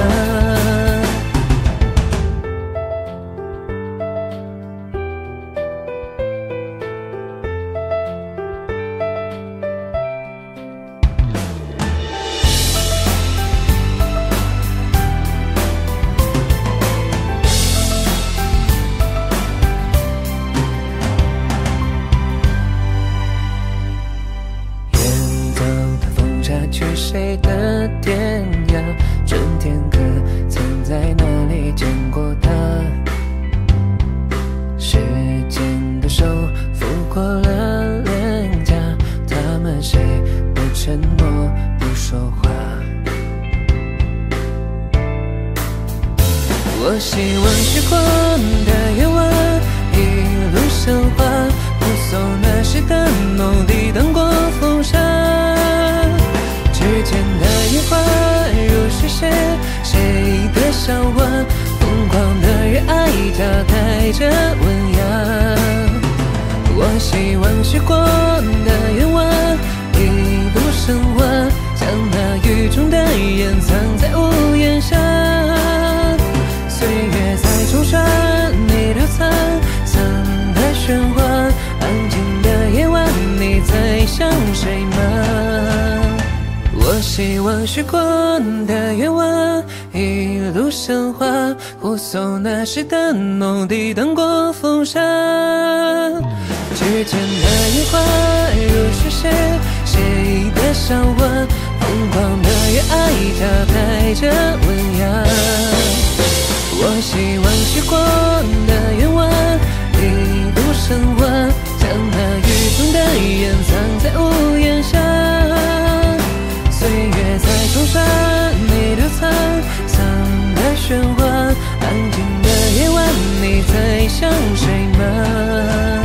谁的天涯？春天可曾在哪里见过他？时间的手抚过了脸颊，他们谁都沉默不说话。我希望时光的愿望一路升华，目送那时的梦里灯光风沙。指尖的烟花如是谁的笑话？疯狂的热爱夹带着温雅。我希望时光的愿望一路升华，将那雨中的烟藏在屋檐下。岁月在冲刷你的沧桑的喧哗，安静的夜晚你在想谁吗？我希望时光的愿望一路升华，护送那时的梦里灯光风沙。指尖的烟花如是谁的笑话？疯狂的热爱夹带着温雅。我希望时光的愿望一路升华，将那雨中的烟藏在屋檐下。岁月在冲刷你的沧桑的喧哗，安静的夜晚你在想谁吗？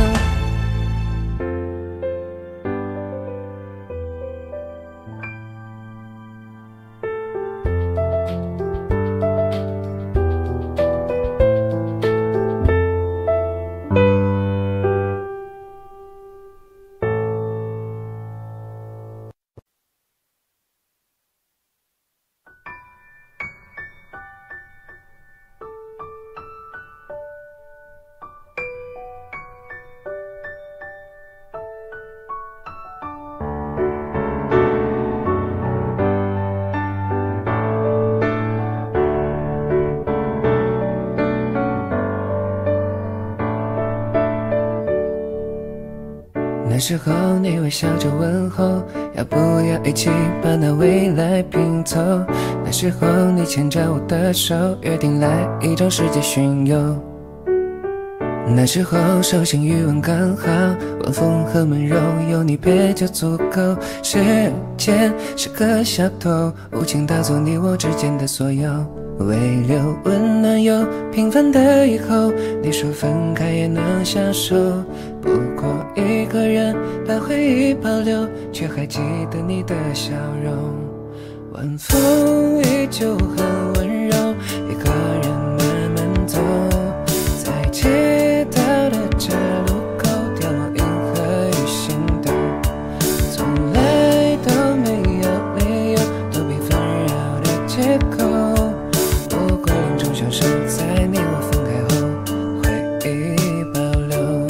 时候你微笑着问候，要不要一起把那未来拼凑？那时候你牵着我的手，约定来一场世界巡游。那时候手心余温刚好，晚风和温柔有你陪就足够。时间是个小偷，无情盗走你我之间的所有。微留温暖有平凡的以后，你说分开也能相守。不过一个人把回忆保留，却还记得你的笑容。晚风依旧很温柔，一个人慢慢走，在街道的岔路口眺望银河与星斗，从来都没有理由躲避纷扰的借口。不过两种相守，在你我分开后回忆保留。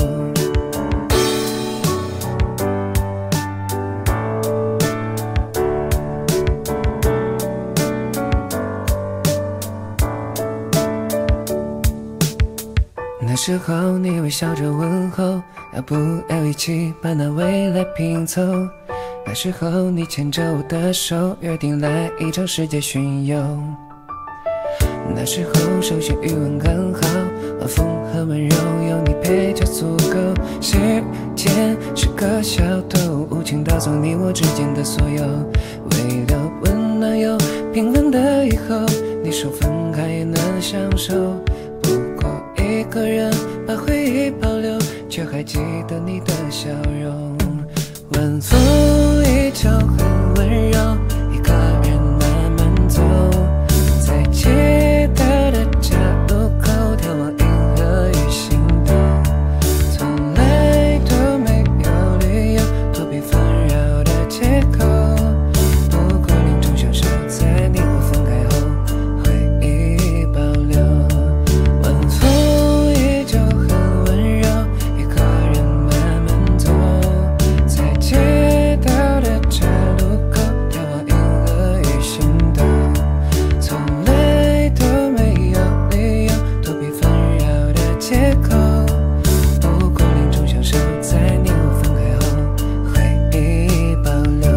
那时候你微笑着问候，要不要一起把那未来拼凑？那时候你牵着我的手，约定来一场世界巡游。那时候手心余温刚好，晚风和温柔有你陪就足够。时间是个小偷，无情盗走你我之间的所有。为了温暖有平凡的以后，你说分开也能相守。不过一个人把回忆保留，却还记得你的笑容。晚风依旧很温柔，一个人慢慢走，在街道的岔路口眺望银河与星斗，从来都没有理由躲避纷扰的借口。不过两种相守，在你我分开后回忆保留。晚风依旧很温柔，一个人慢慢走，在街道的岔路口眺望银河与星斗，从来都没有理由躲避纷扰的借口。不过两种相守，在你我分开后回忆保留。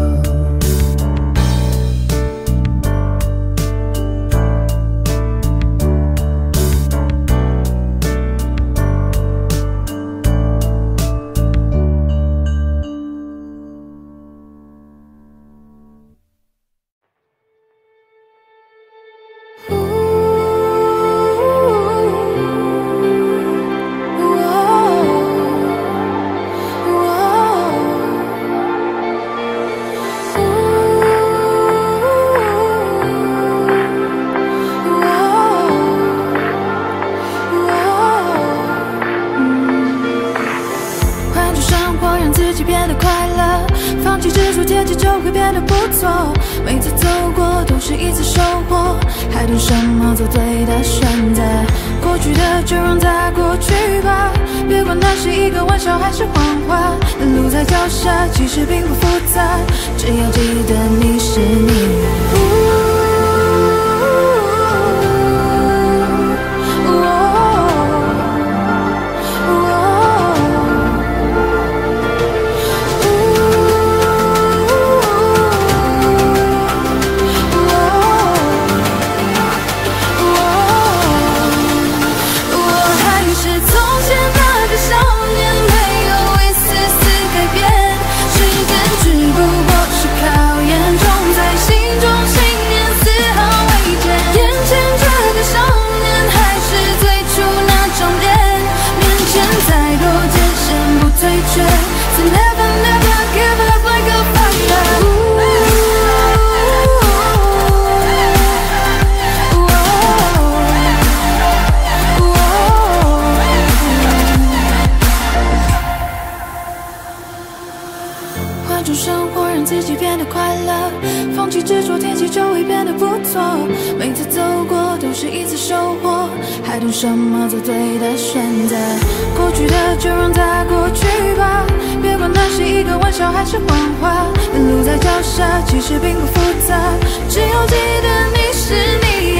换种生活，让自己变得快乐，放弃执着，天气就会变得不错。每次走过都是一次收获，还等什么做对的选择？过去的就让它过去吧，别管那是一个玩笑还是谎话。路在脚下，其实并不复杂，只要记得你是你。换种生活，让自己变得快乐，放弃执着，天气就会变得不错。每次走过都是一次收获，还等什么做对的选择？过去的就让它过去吧，别管那是一个玩笑还是谎话。路在脚下，其实并不复杂，只要记得你是你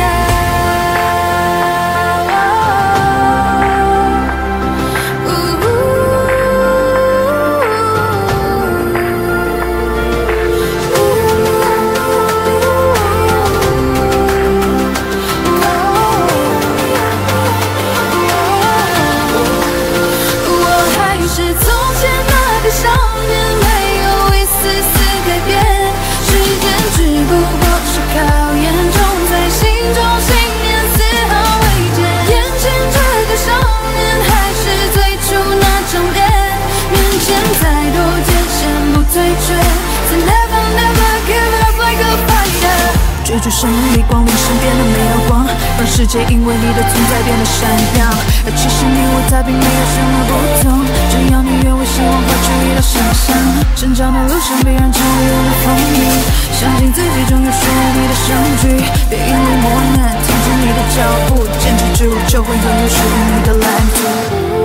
借助生命里光临身边的每道光，让世界因为你的存在变得闪亮。而其实你我他并没有什么不同，只要你愿为希望画出一道想象。成长的路上必然常会有了风雨，相信自己终有属于你的胜局。别因为磨难停止你的脚步，坚持住就会拥有属于你的蓝图。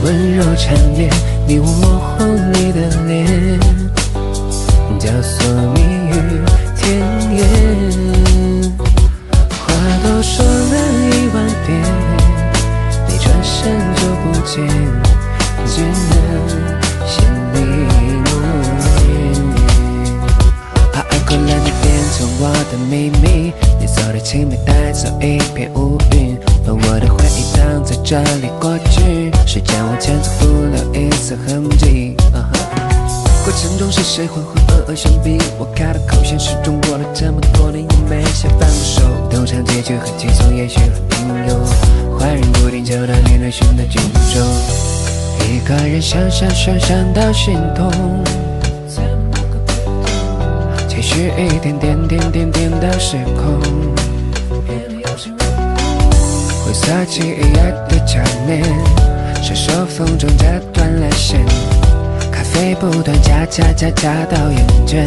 温柔缠绵，迷雾模糊你的脸，交错蜜语甜言，话都说了10000遍，你转身就不见，只能心里默念。爱过了你变成我的秘密，你走的青梅带走一片乌云，把我的回忆挡在这里过去，时间往前走不留一丝痕迹。过程中是谁浑浑噩噩相逼，我开的口线始终过了这么多年，也没下半手。通常结局很轻松，也许很平庸，坏人不定就到你内心的军中，一个人想到心痛，情绪一点点到失控，灰色记忆的假面，伸手风中折断了线，咖啡不断加到厌倦，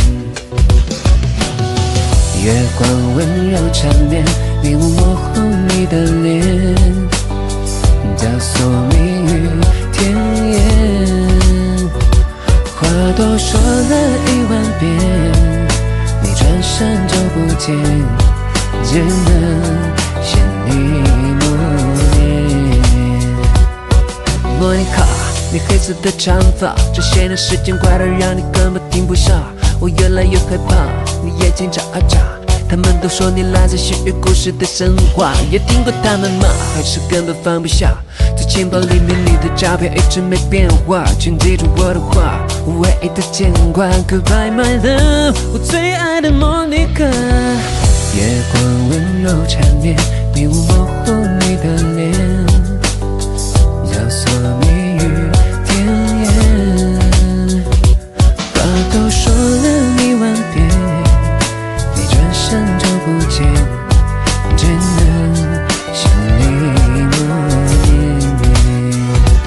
月光温柔缠绵，迷雾模糊你的脸，交错蜜语甜言，话都说了10000遍，你转身就不见，只能心里默念。莫妮卡，你黑色的长发，这些年时间快到让你根本停不下，我越来越害怕，你眼睛眨啊眨，他们都说你来自血月故事的神话，也听过他们骂，还是根本放不下。在钱包里面你的照片一直没变化，请记住我的话，我唯一的牵挂。Goodbye my love， 我最爱的莫妮卡。月光温柔缠绵，迷雾模糊你的脸，交错蜜语甜言，话都说了10000遍，你转身就不见，只能心里默念。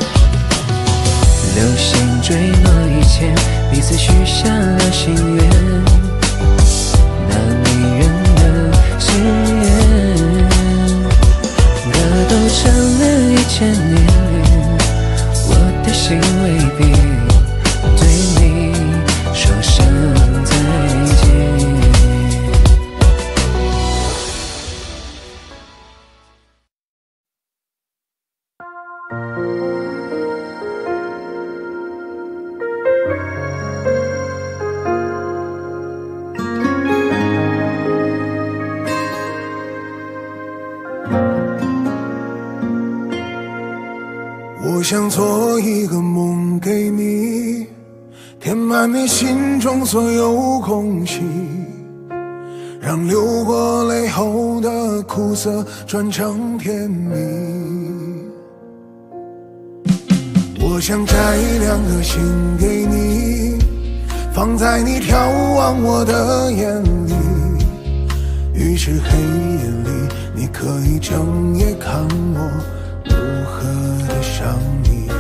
流星坠落以前，彼此许下了心愿，那迷人的誓言，歌都唱了1000年，我的心未必对你说声再见。
我想做一个梦给你，填满你心中所有空隙，让流过泪后的苦涩转成甜蜜。我想摘2颗心给你，放在你眺望我的眼里，于是黑夜里你可以整夜看我如何的想你。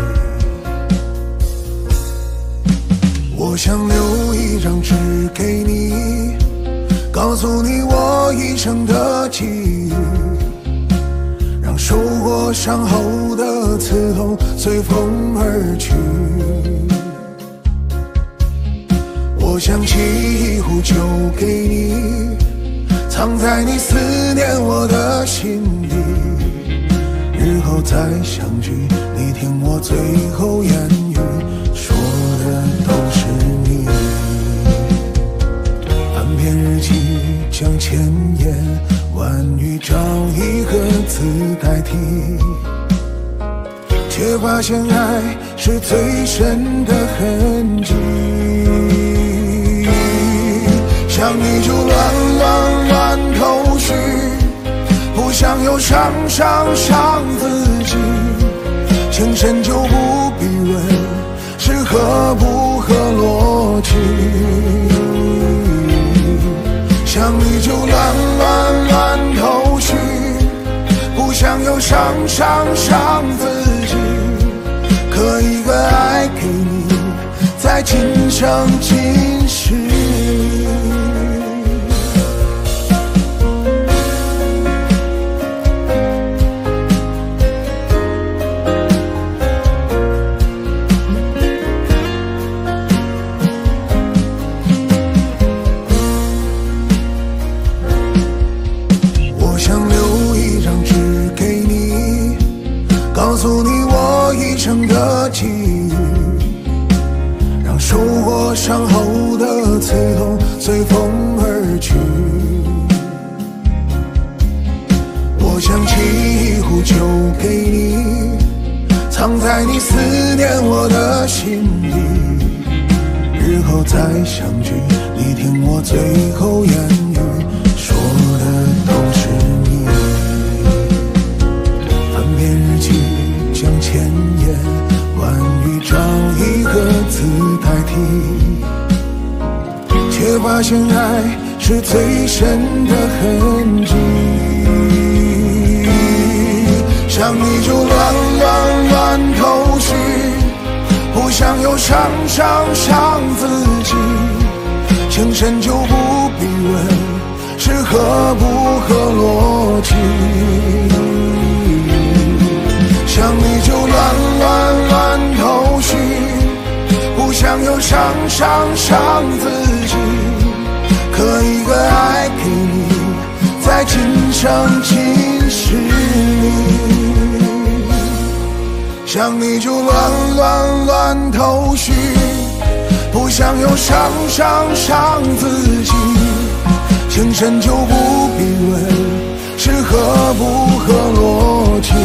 我想留1张纸给你，告诉你我一生的际遇，让受过伤后的刺痛随风而去。我想沏一壶酒给你，藏在你思念我的心底，日后再相聚，你听我最后言语，说的都是你。翻篇日记，将千言万语找一个字代替，却发现爱是最深的痕迹。想你就乱头绪，不想又伤自己，情深就不必问是合不合逻辑。想你就乱头绪，不想又伤自己，刻一个爱给你，在今生今世。 再相聚，你听我最后言语，说的都是你。翻遍日记，将千言万语找一个字代替，却发现爱是最深的痕迹。想你就乱头绪，不想又伤自己，情深就不必问是合不合逻辑。想你就乱头绪，不想又伤自己，刻一个爱给你，在今生今世里。想你就乱头绪，不想又伤自己，情深就不必问是合不合逻辑。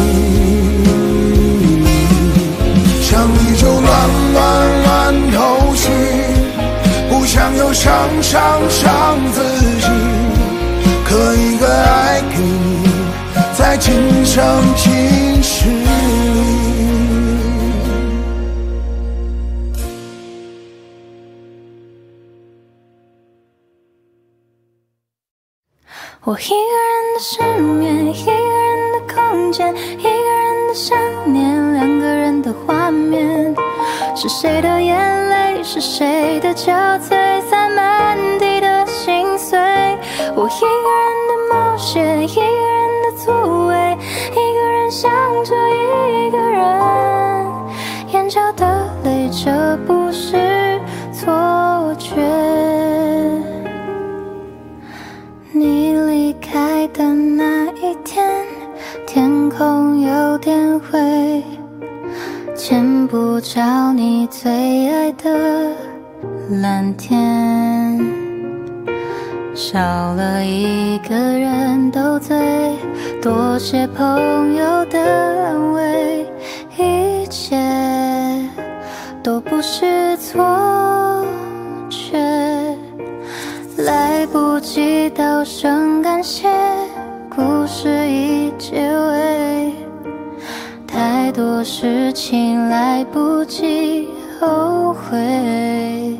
想你就乱头绪，不想又伤自己，刻一个爱给你，在今生今世里。
我一个人的失眠，一个人的空间，一个人的想念，两个人的画面，是谁的眼泪，是谁的憔悴，塞满地的心碎。我一个人的冒险，一个人的座位，一个人想着一个人，眼角的泪，这不是错觉。你离开的那一天，天空有点灰，见不着你最爱的蓝天，少了一个人斗嘴，多些朋友的安慰，一切都不是错觉。来不及道声感谢，故事已结尾，太多事情来不及后悔。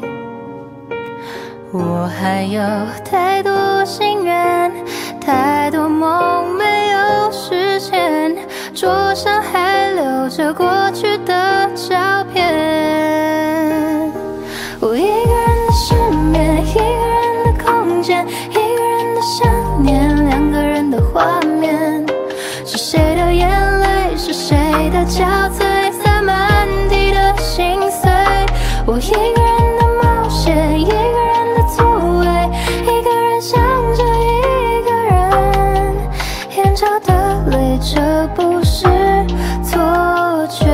我还有太多心愿，太多梦没有实现，桌上还留着过去的照片。我一个人的失眠，一个人的空间，一个人的想念，两个人的画面，是谁的眼泪，是谁的憔悴，塞满地的心碎。我一个人的冒险，一个人的座位，一个人想着一个人，眼角的泪，这不是错觉。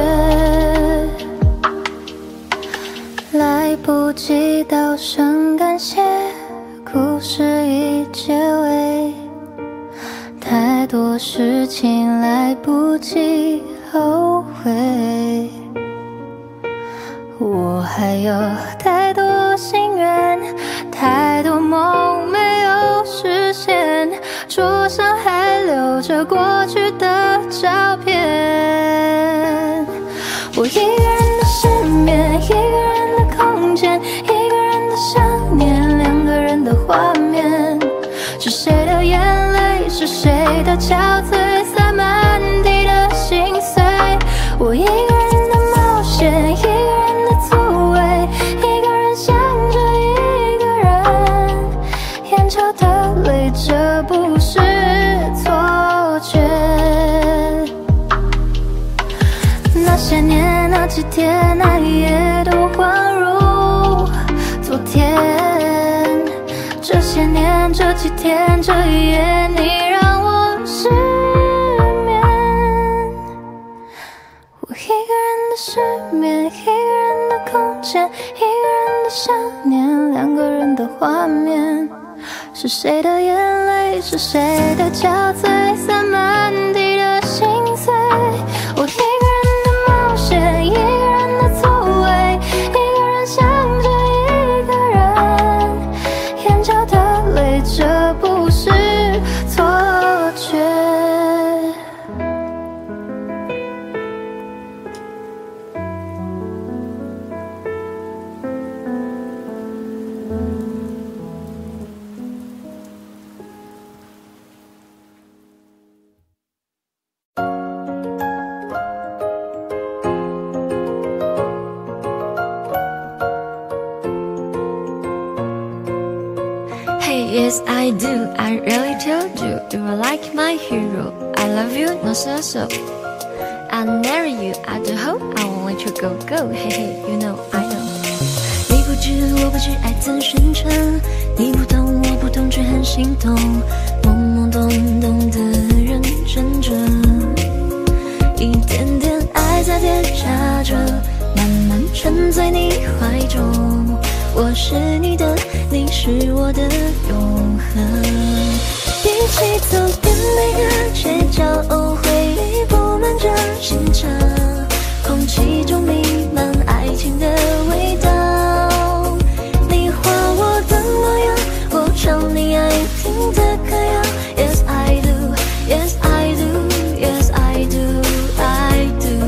来不及道声感谢，故事已结尾，太多事情来不及后悔。我还有太多心愿，太多梦没有实现，桌上还留着过去的照片。我一个人的失眠，一个人的空间，一个人的想念，两个人的画面，是谁的眼泪，是谁的憔悴，塞满地的心碎。我一个人的冒险，一个人的座位，一个人想着一个人，眼角的泪，这不是错觉。那些年，那几天，那一夜都恍如昨天。这些年，这几天，这一夜，你让我失眠。我一个人的失眠，一个人的空间，一个人的想念，两个人的画面，是谁的眼泪，是谁的憔悴，塞满地的心碎。我一个人的冒险，一个人的座位，一个人想着一个 Hey, yes I do, I really told you, you are like my hero. I love you, not so. I marry you, I do hope I won't let you go. Hey hey, you know I know。你不知我不知爱怎生成，你不懂我不懂却很心动，懵懵懂懂的认真着，一点点爱在叠加着，慢慢沉醉你怀中。我是你的，你是我的永恒。一起走遍每个街角，回忆布满着心肠，空气中弥漫爱情的味道。你画我的模样，我唱你爱听的歌谣。Yes I do, yes I do, yes I do, I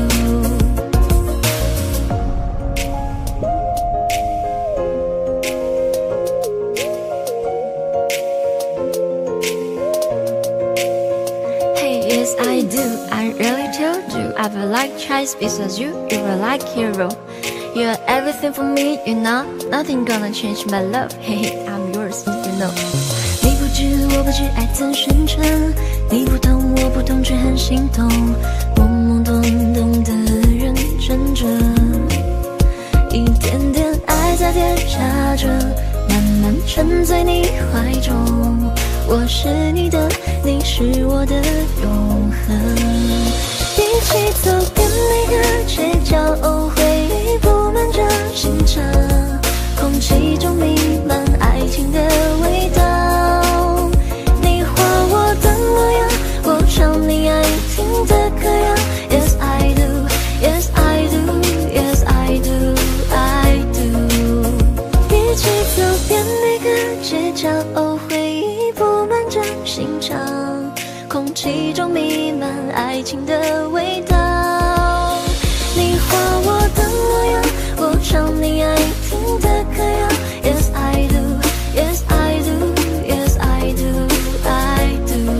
do。Yes, I do. I really told you I will like twice because you were like hero. You are everything for me, you know. Nothing gonna change my love. Hey, hey, I'm yours, you know. 你不知我不知爱怎生成，你不懂我不懂却很心动，懵懵懂懂的认真着，一点点爱在叠加着，慢慢沉醉你怀中。我是你的，你是我的永恒。一起走遍每个街角，回忆布满着心肠，空气中弥漫爱情的味道。你画我的模样，我唱你爱听的歌谣。Yes I do, yes I do, yes I do, I do。一起走遍每个街角，回忆布满着心肠，空气中弥漫爱情的味道。你画我的模样，我唱你爱听的歌谣。Yes I do, yes I do, yes I do, I do。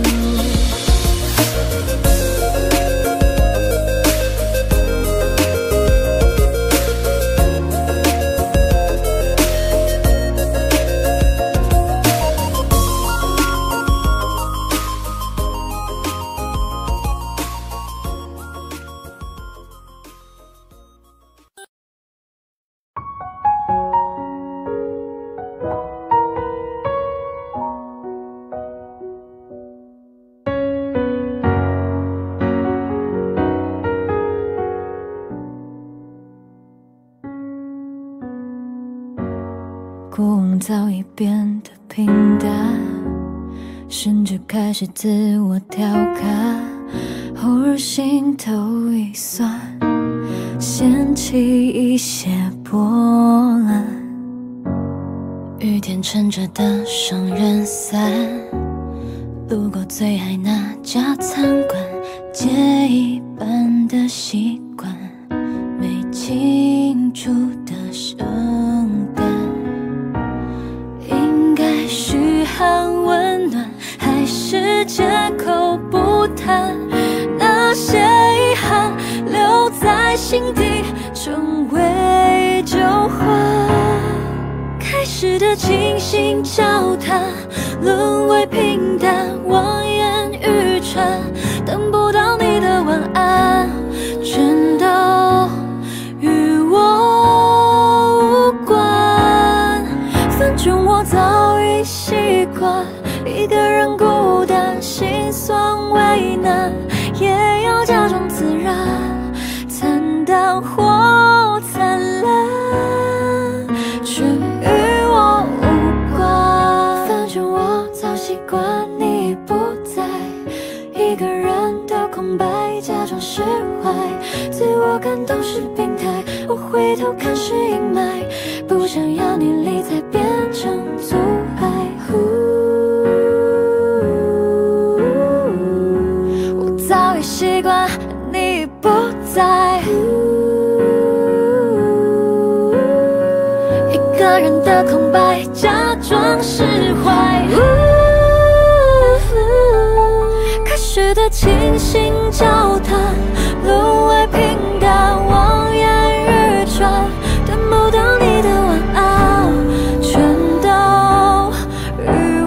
过往早已变得平淡，甚至开始自我调侃，偶尔心头一酸，掀起一些波澜。雨天撑着的双人伞，路过最爱那家餐馆，借一半的习惯，没庆祝的圣诞。应该嘘寒问暖，还是借口不谈？那些遗憾留在心底，成为旧患。开始的倾心交谈，沦为平淡，望眼欲穿。等不到你的晚安，全都与我无关。反正我早已习惯一个人孤单，心酸为难，也要假装自然，惨淡或灿烂，却与我无关。反正我早习惯你不在，一个人的空白，假装释怀，自我感动是病态，我回头看是阴霾，不想要你离才变成阻碍。我早已习惯你不在，一个人的空白，假装释怀。开始的倾心交谈，沦为平淡，望眼欲穿。等不到你的晚安，全都与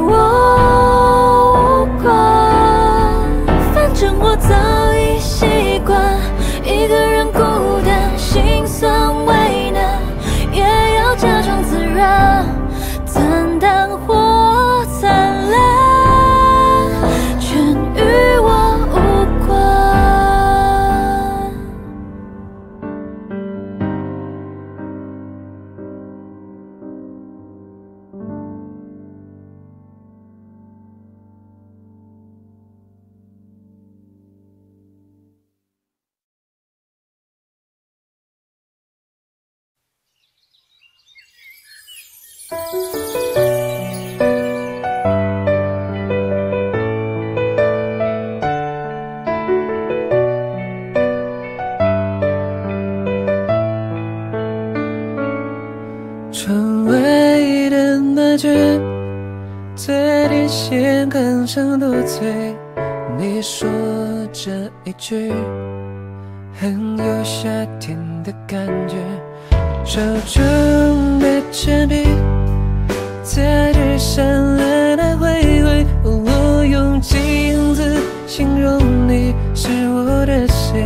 的底线更想多嘴。你说这一句很有夏天的感觉，手中的铅笔在纸上来来回回，我用镜子形容你是我的谁，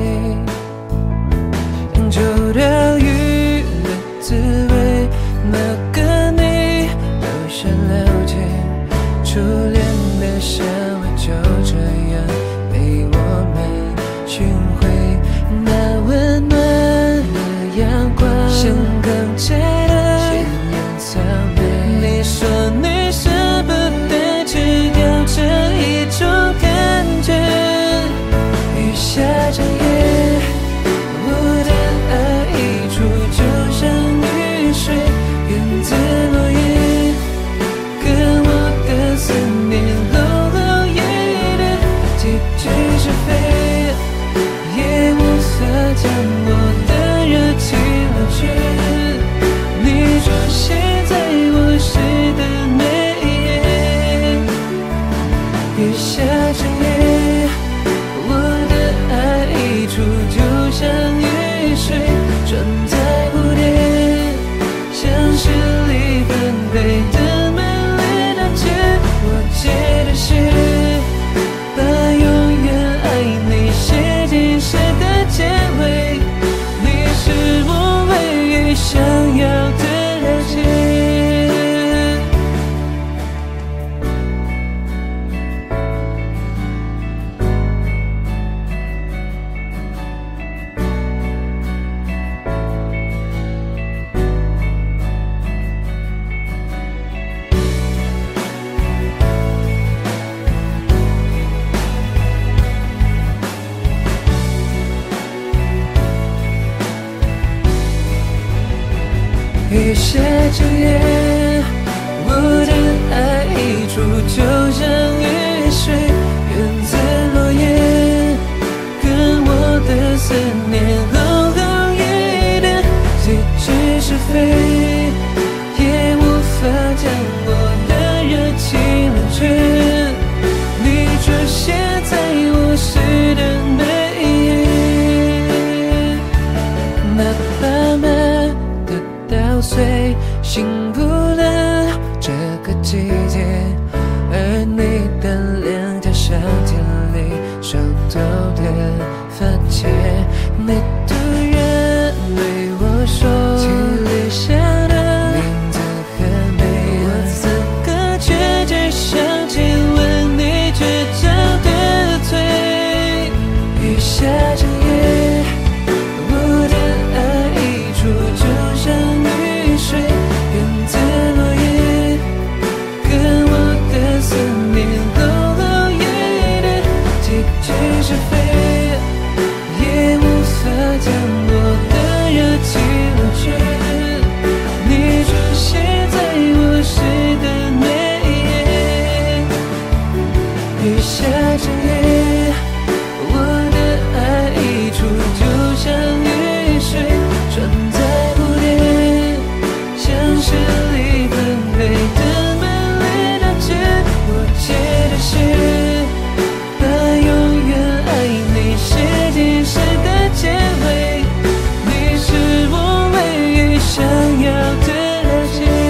嗅到雨的滋味，那个你都想了解，初恋的香味就这样被我们寻回，那温暖的阳光像刚摘的鲜艳草莓，你说你舍不得吃掉这一种感觉，雨下整夜，我的爱溢出就像雨水，源自落叶，跟我的思念厚厚夜的几句是非，也无法将我的热情冷却，你出现在我诗的每一页，雨下整夜，我的爱溢出就像雨水，转在蝴蝶，像是离分贝的美丽的结，我借的是把永远爱你写进诗的结尾，你是我唯一想要的了解。雨下整夜，我的爱溢出就像雨水，源自落叶，跟我的思念厚厚一点，几句是非，也无法将我的热情冷却，你出现在我诗的每一页，那爸妈稻穗醒不了这个季节，而你的两条香甜里手抖的发结，你突然对我说起理想的名字和美，我此刻却只想亲吻你倔强的腿，雨下整夜，我的爱溢出就像雨水，源自落叶，跟我的思念厚厚一点，几句是非，也无法将我的热情冷却，你出现在我诗的每一页，雨下整夜，我的爱溢出就像雨水，转在蝴蝶，像是离分贝的美丽的结，我借的是把永远爱你写进诗的结尾，你是我唯一想要的了解。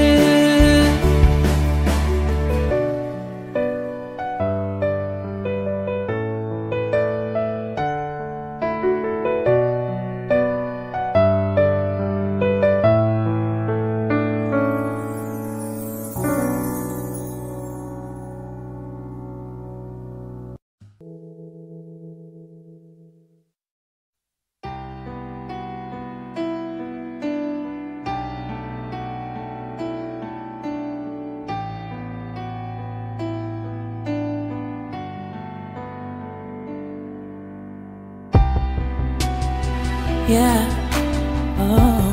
Yeah, oh,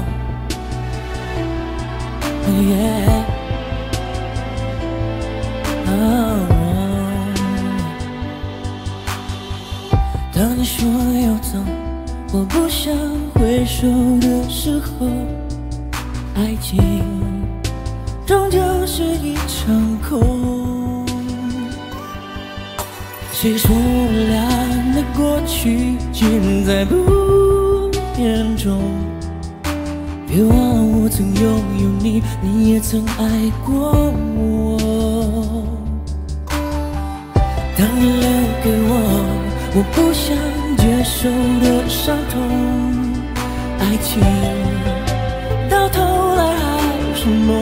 yeah, oh. 当你说要走，我不想回首的时候，爱情
终究是一场空。谁说我俩的过去尽在不言中？别忘了我曾拥有你，你也曾爱过我。当你留给我不想接受的伤痛，爱情到头来还是梦。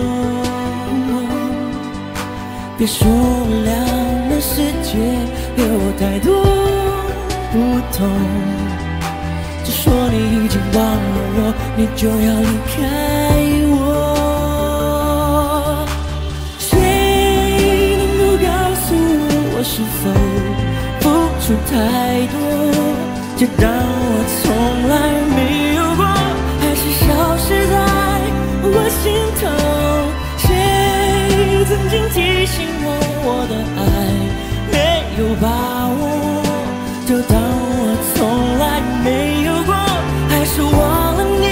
别说我俩的世界有太多不同，只说你已经忘了我，你就要离开我。谁能够告诉我是否付出太多，就当我从来没有过，还是消失在我心头？谁曾经提醒我的爱没有把握，就当我从来没有过，还是忘了你。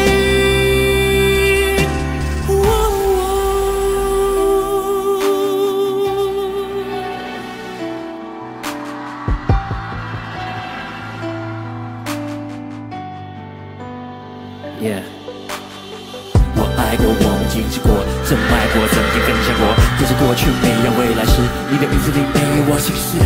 Yeah， 我爱过，我们经历过，深爱过，曾经分享过，可是过去没有未来时，你的名字里没有我心事。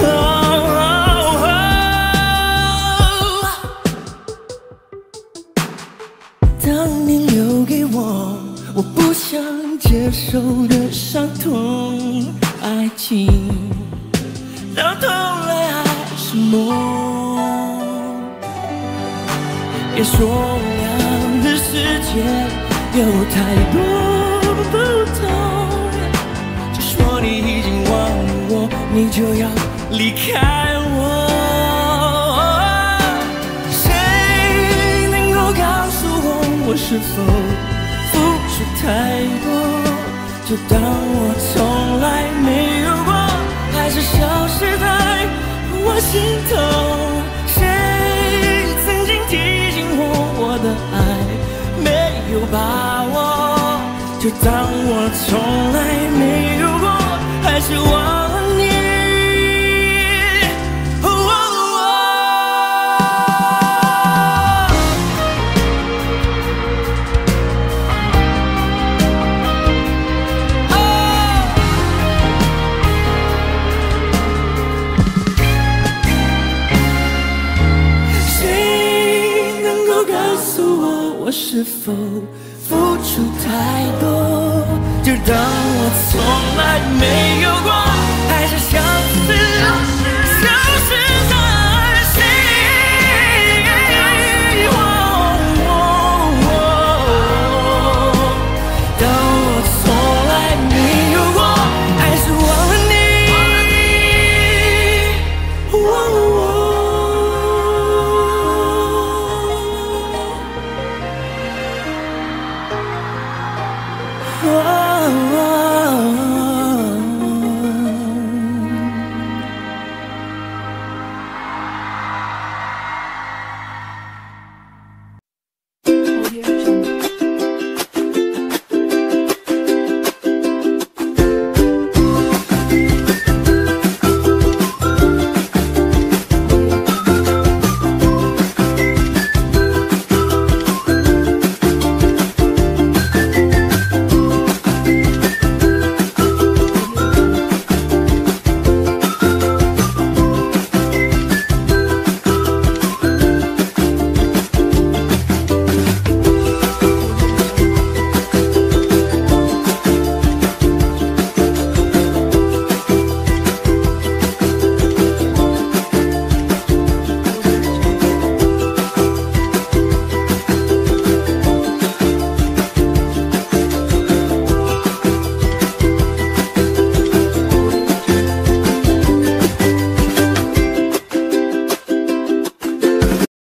当你留给我不想接受的伤痛，爱情到头来还是梦。别说我俩的世界有太多不同，就说你已经忘了我，你就要离开我。谁能够告诉我是否付出太多，就当我从来没有过，还是消失在我心头？谁曾经提醒我的爱没有把握，就当我从来没有过，还是忘了你。我是否付出太多，就当我从来没有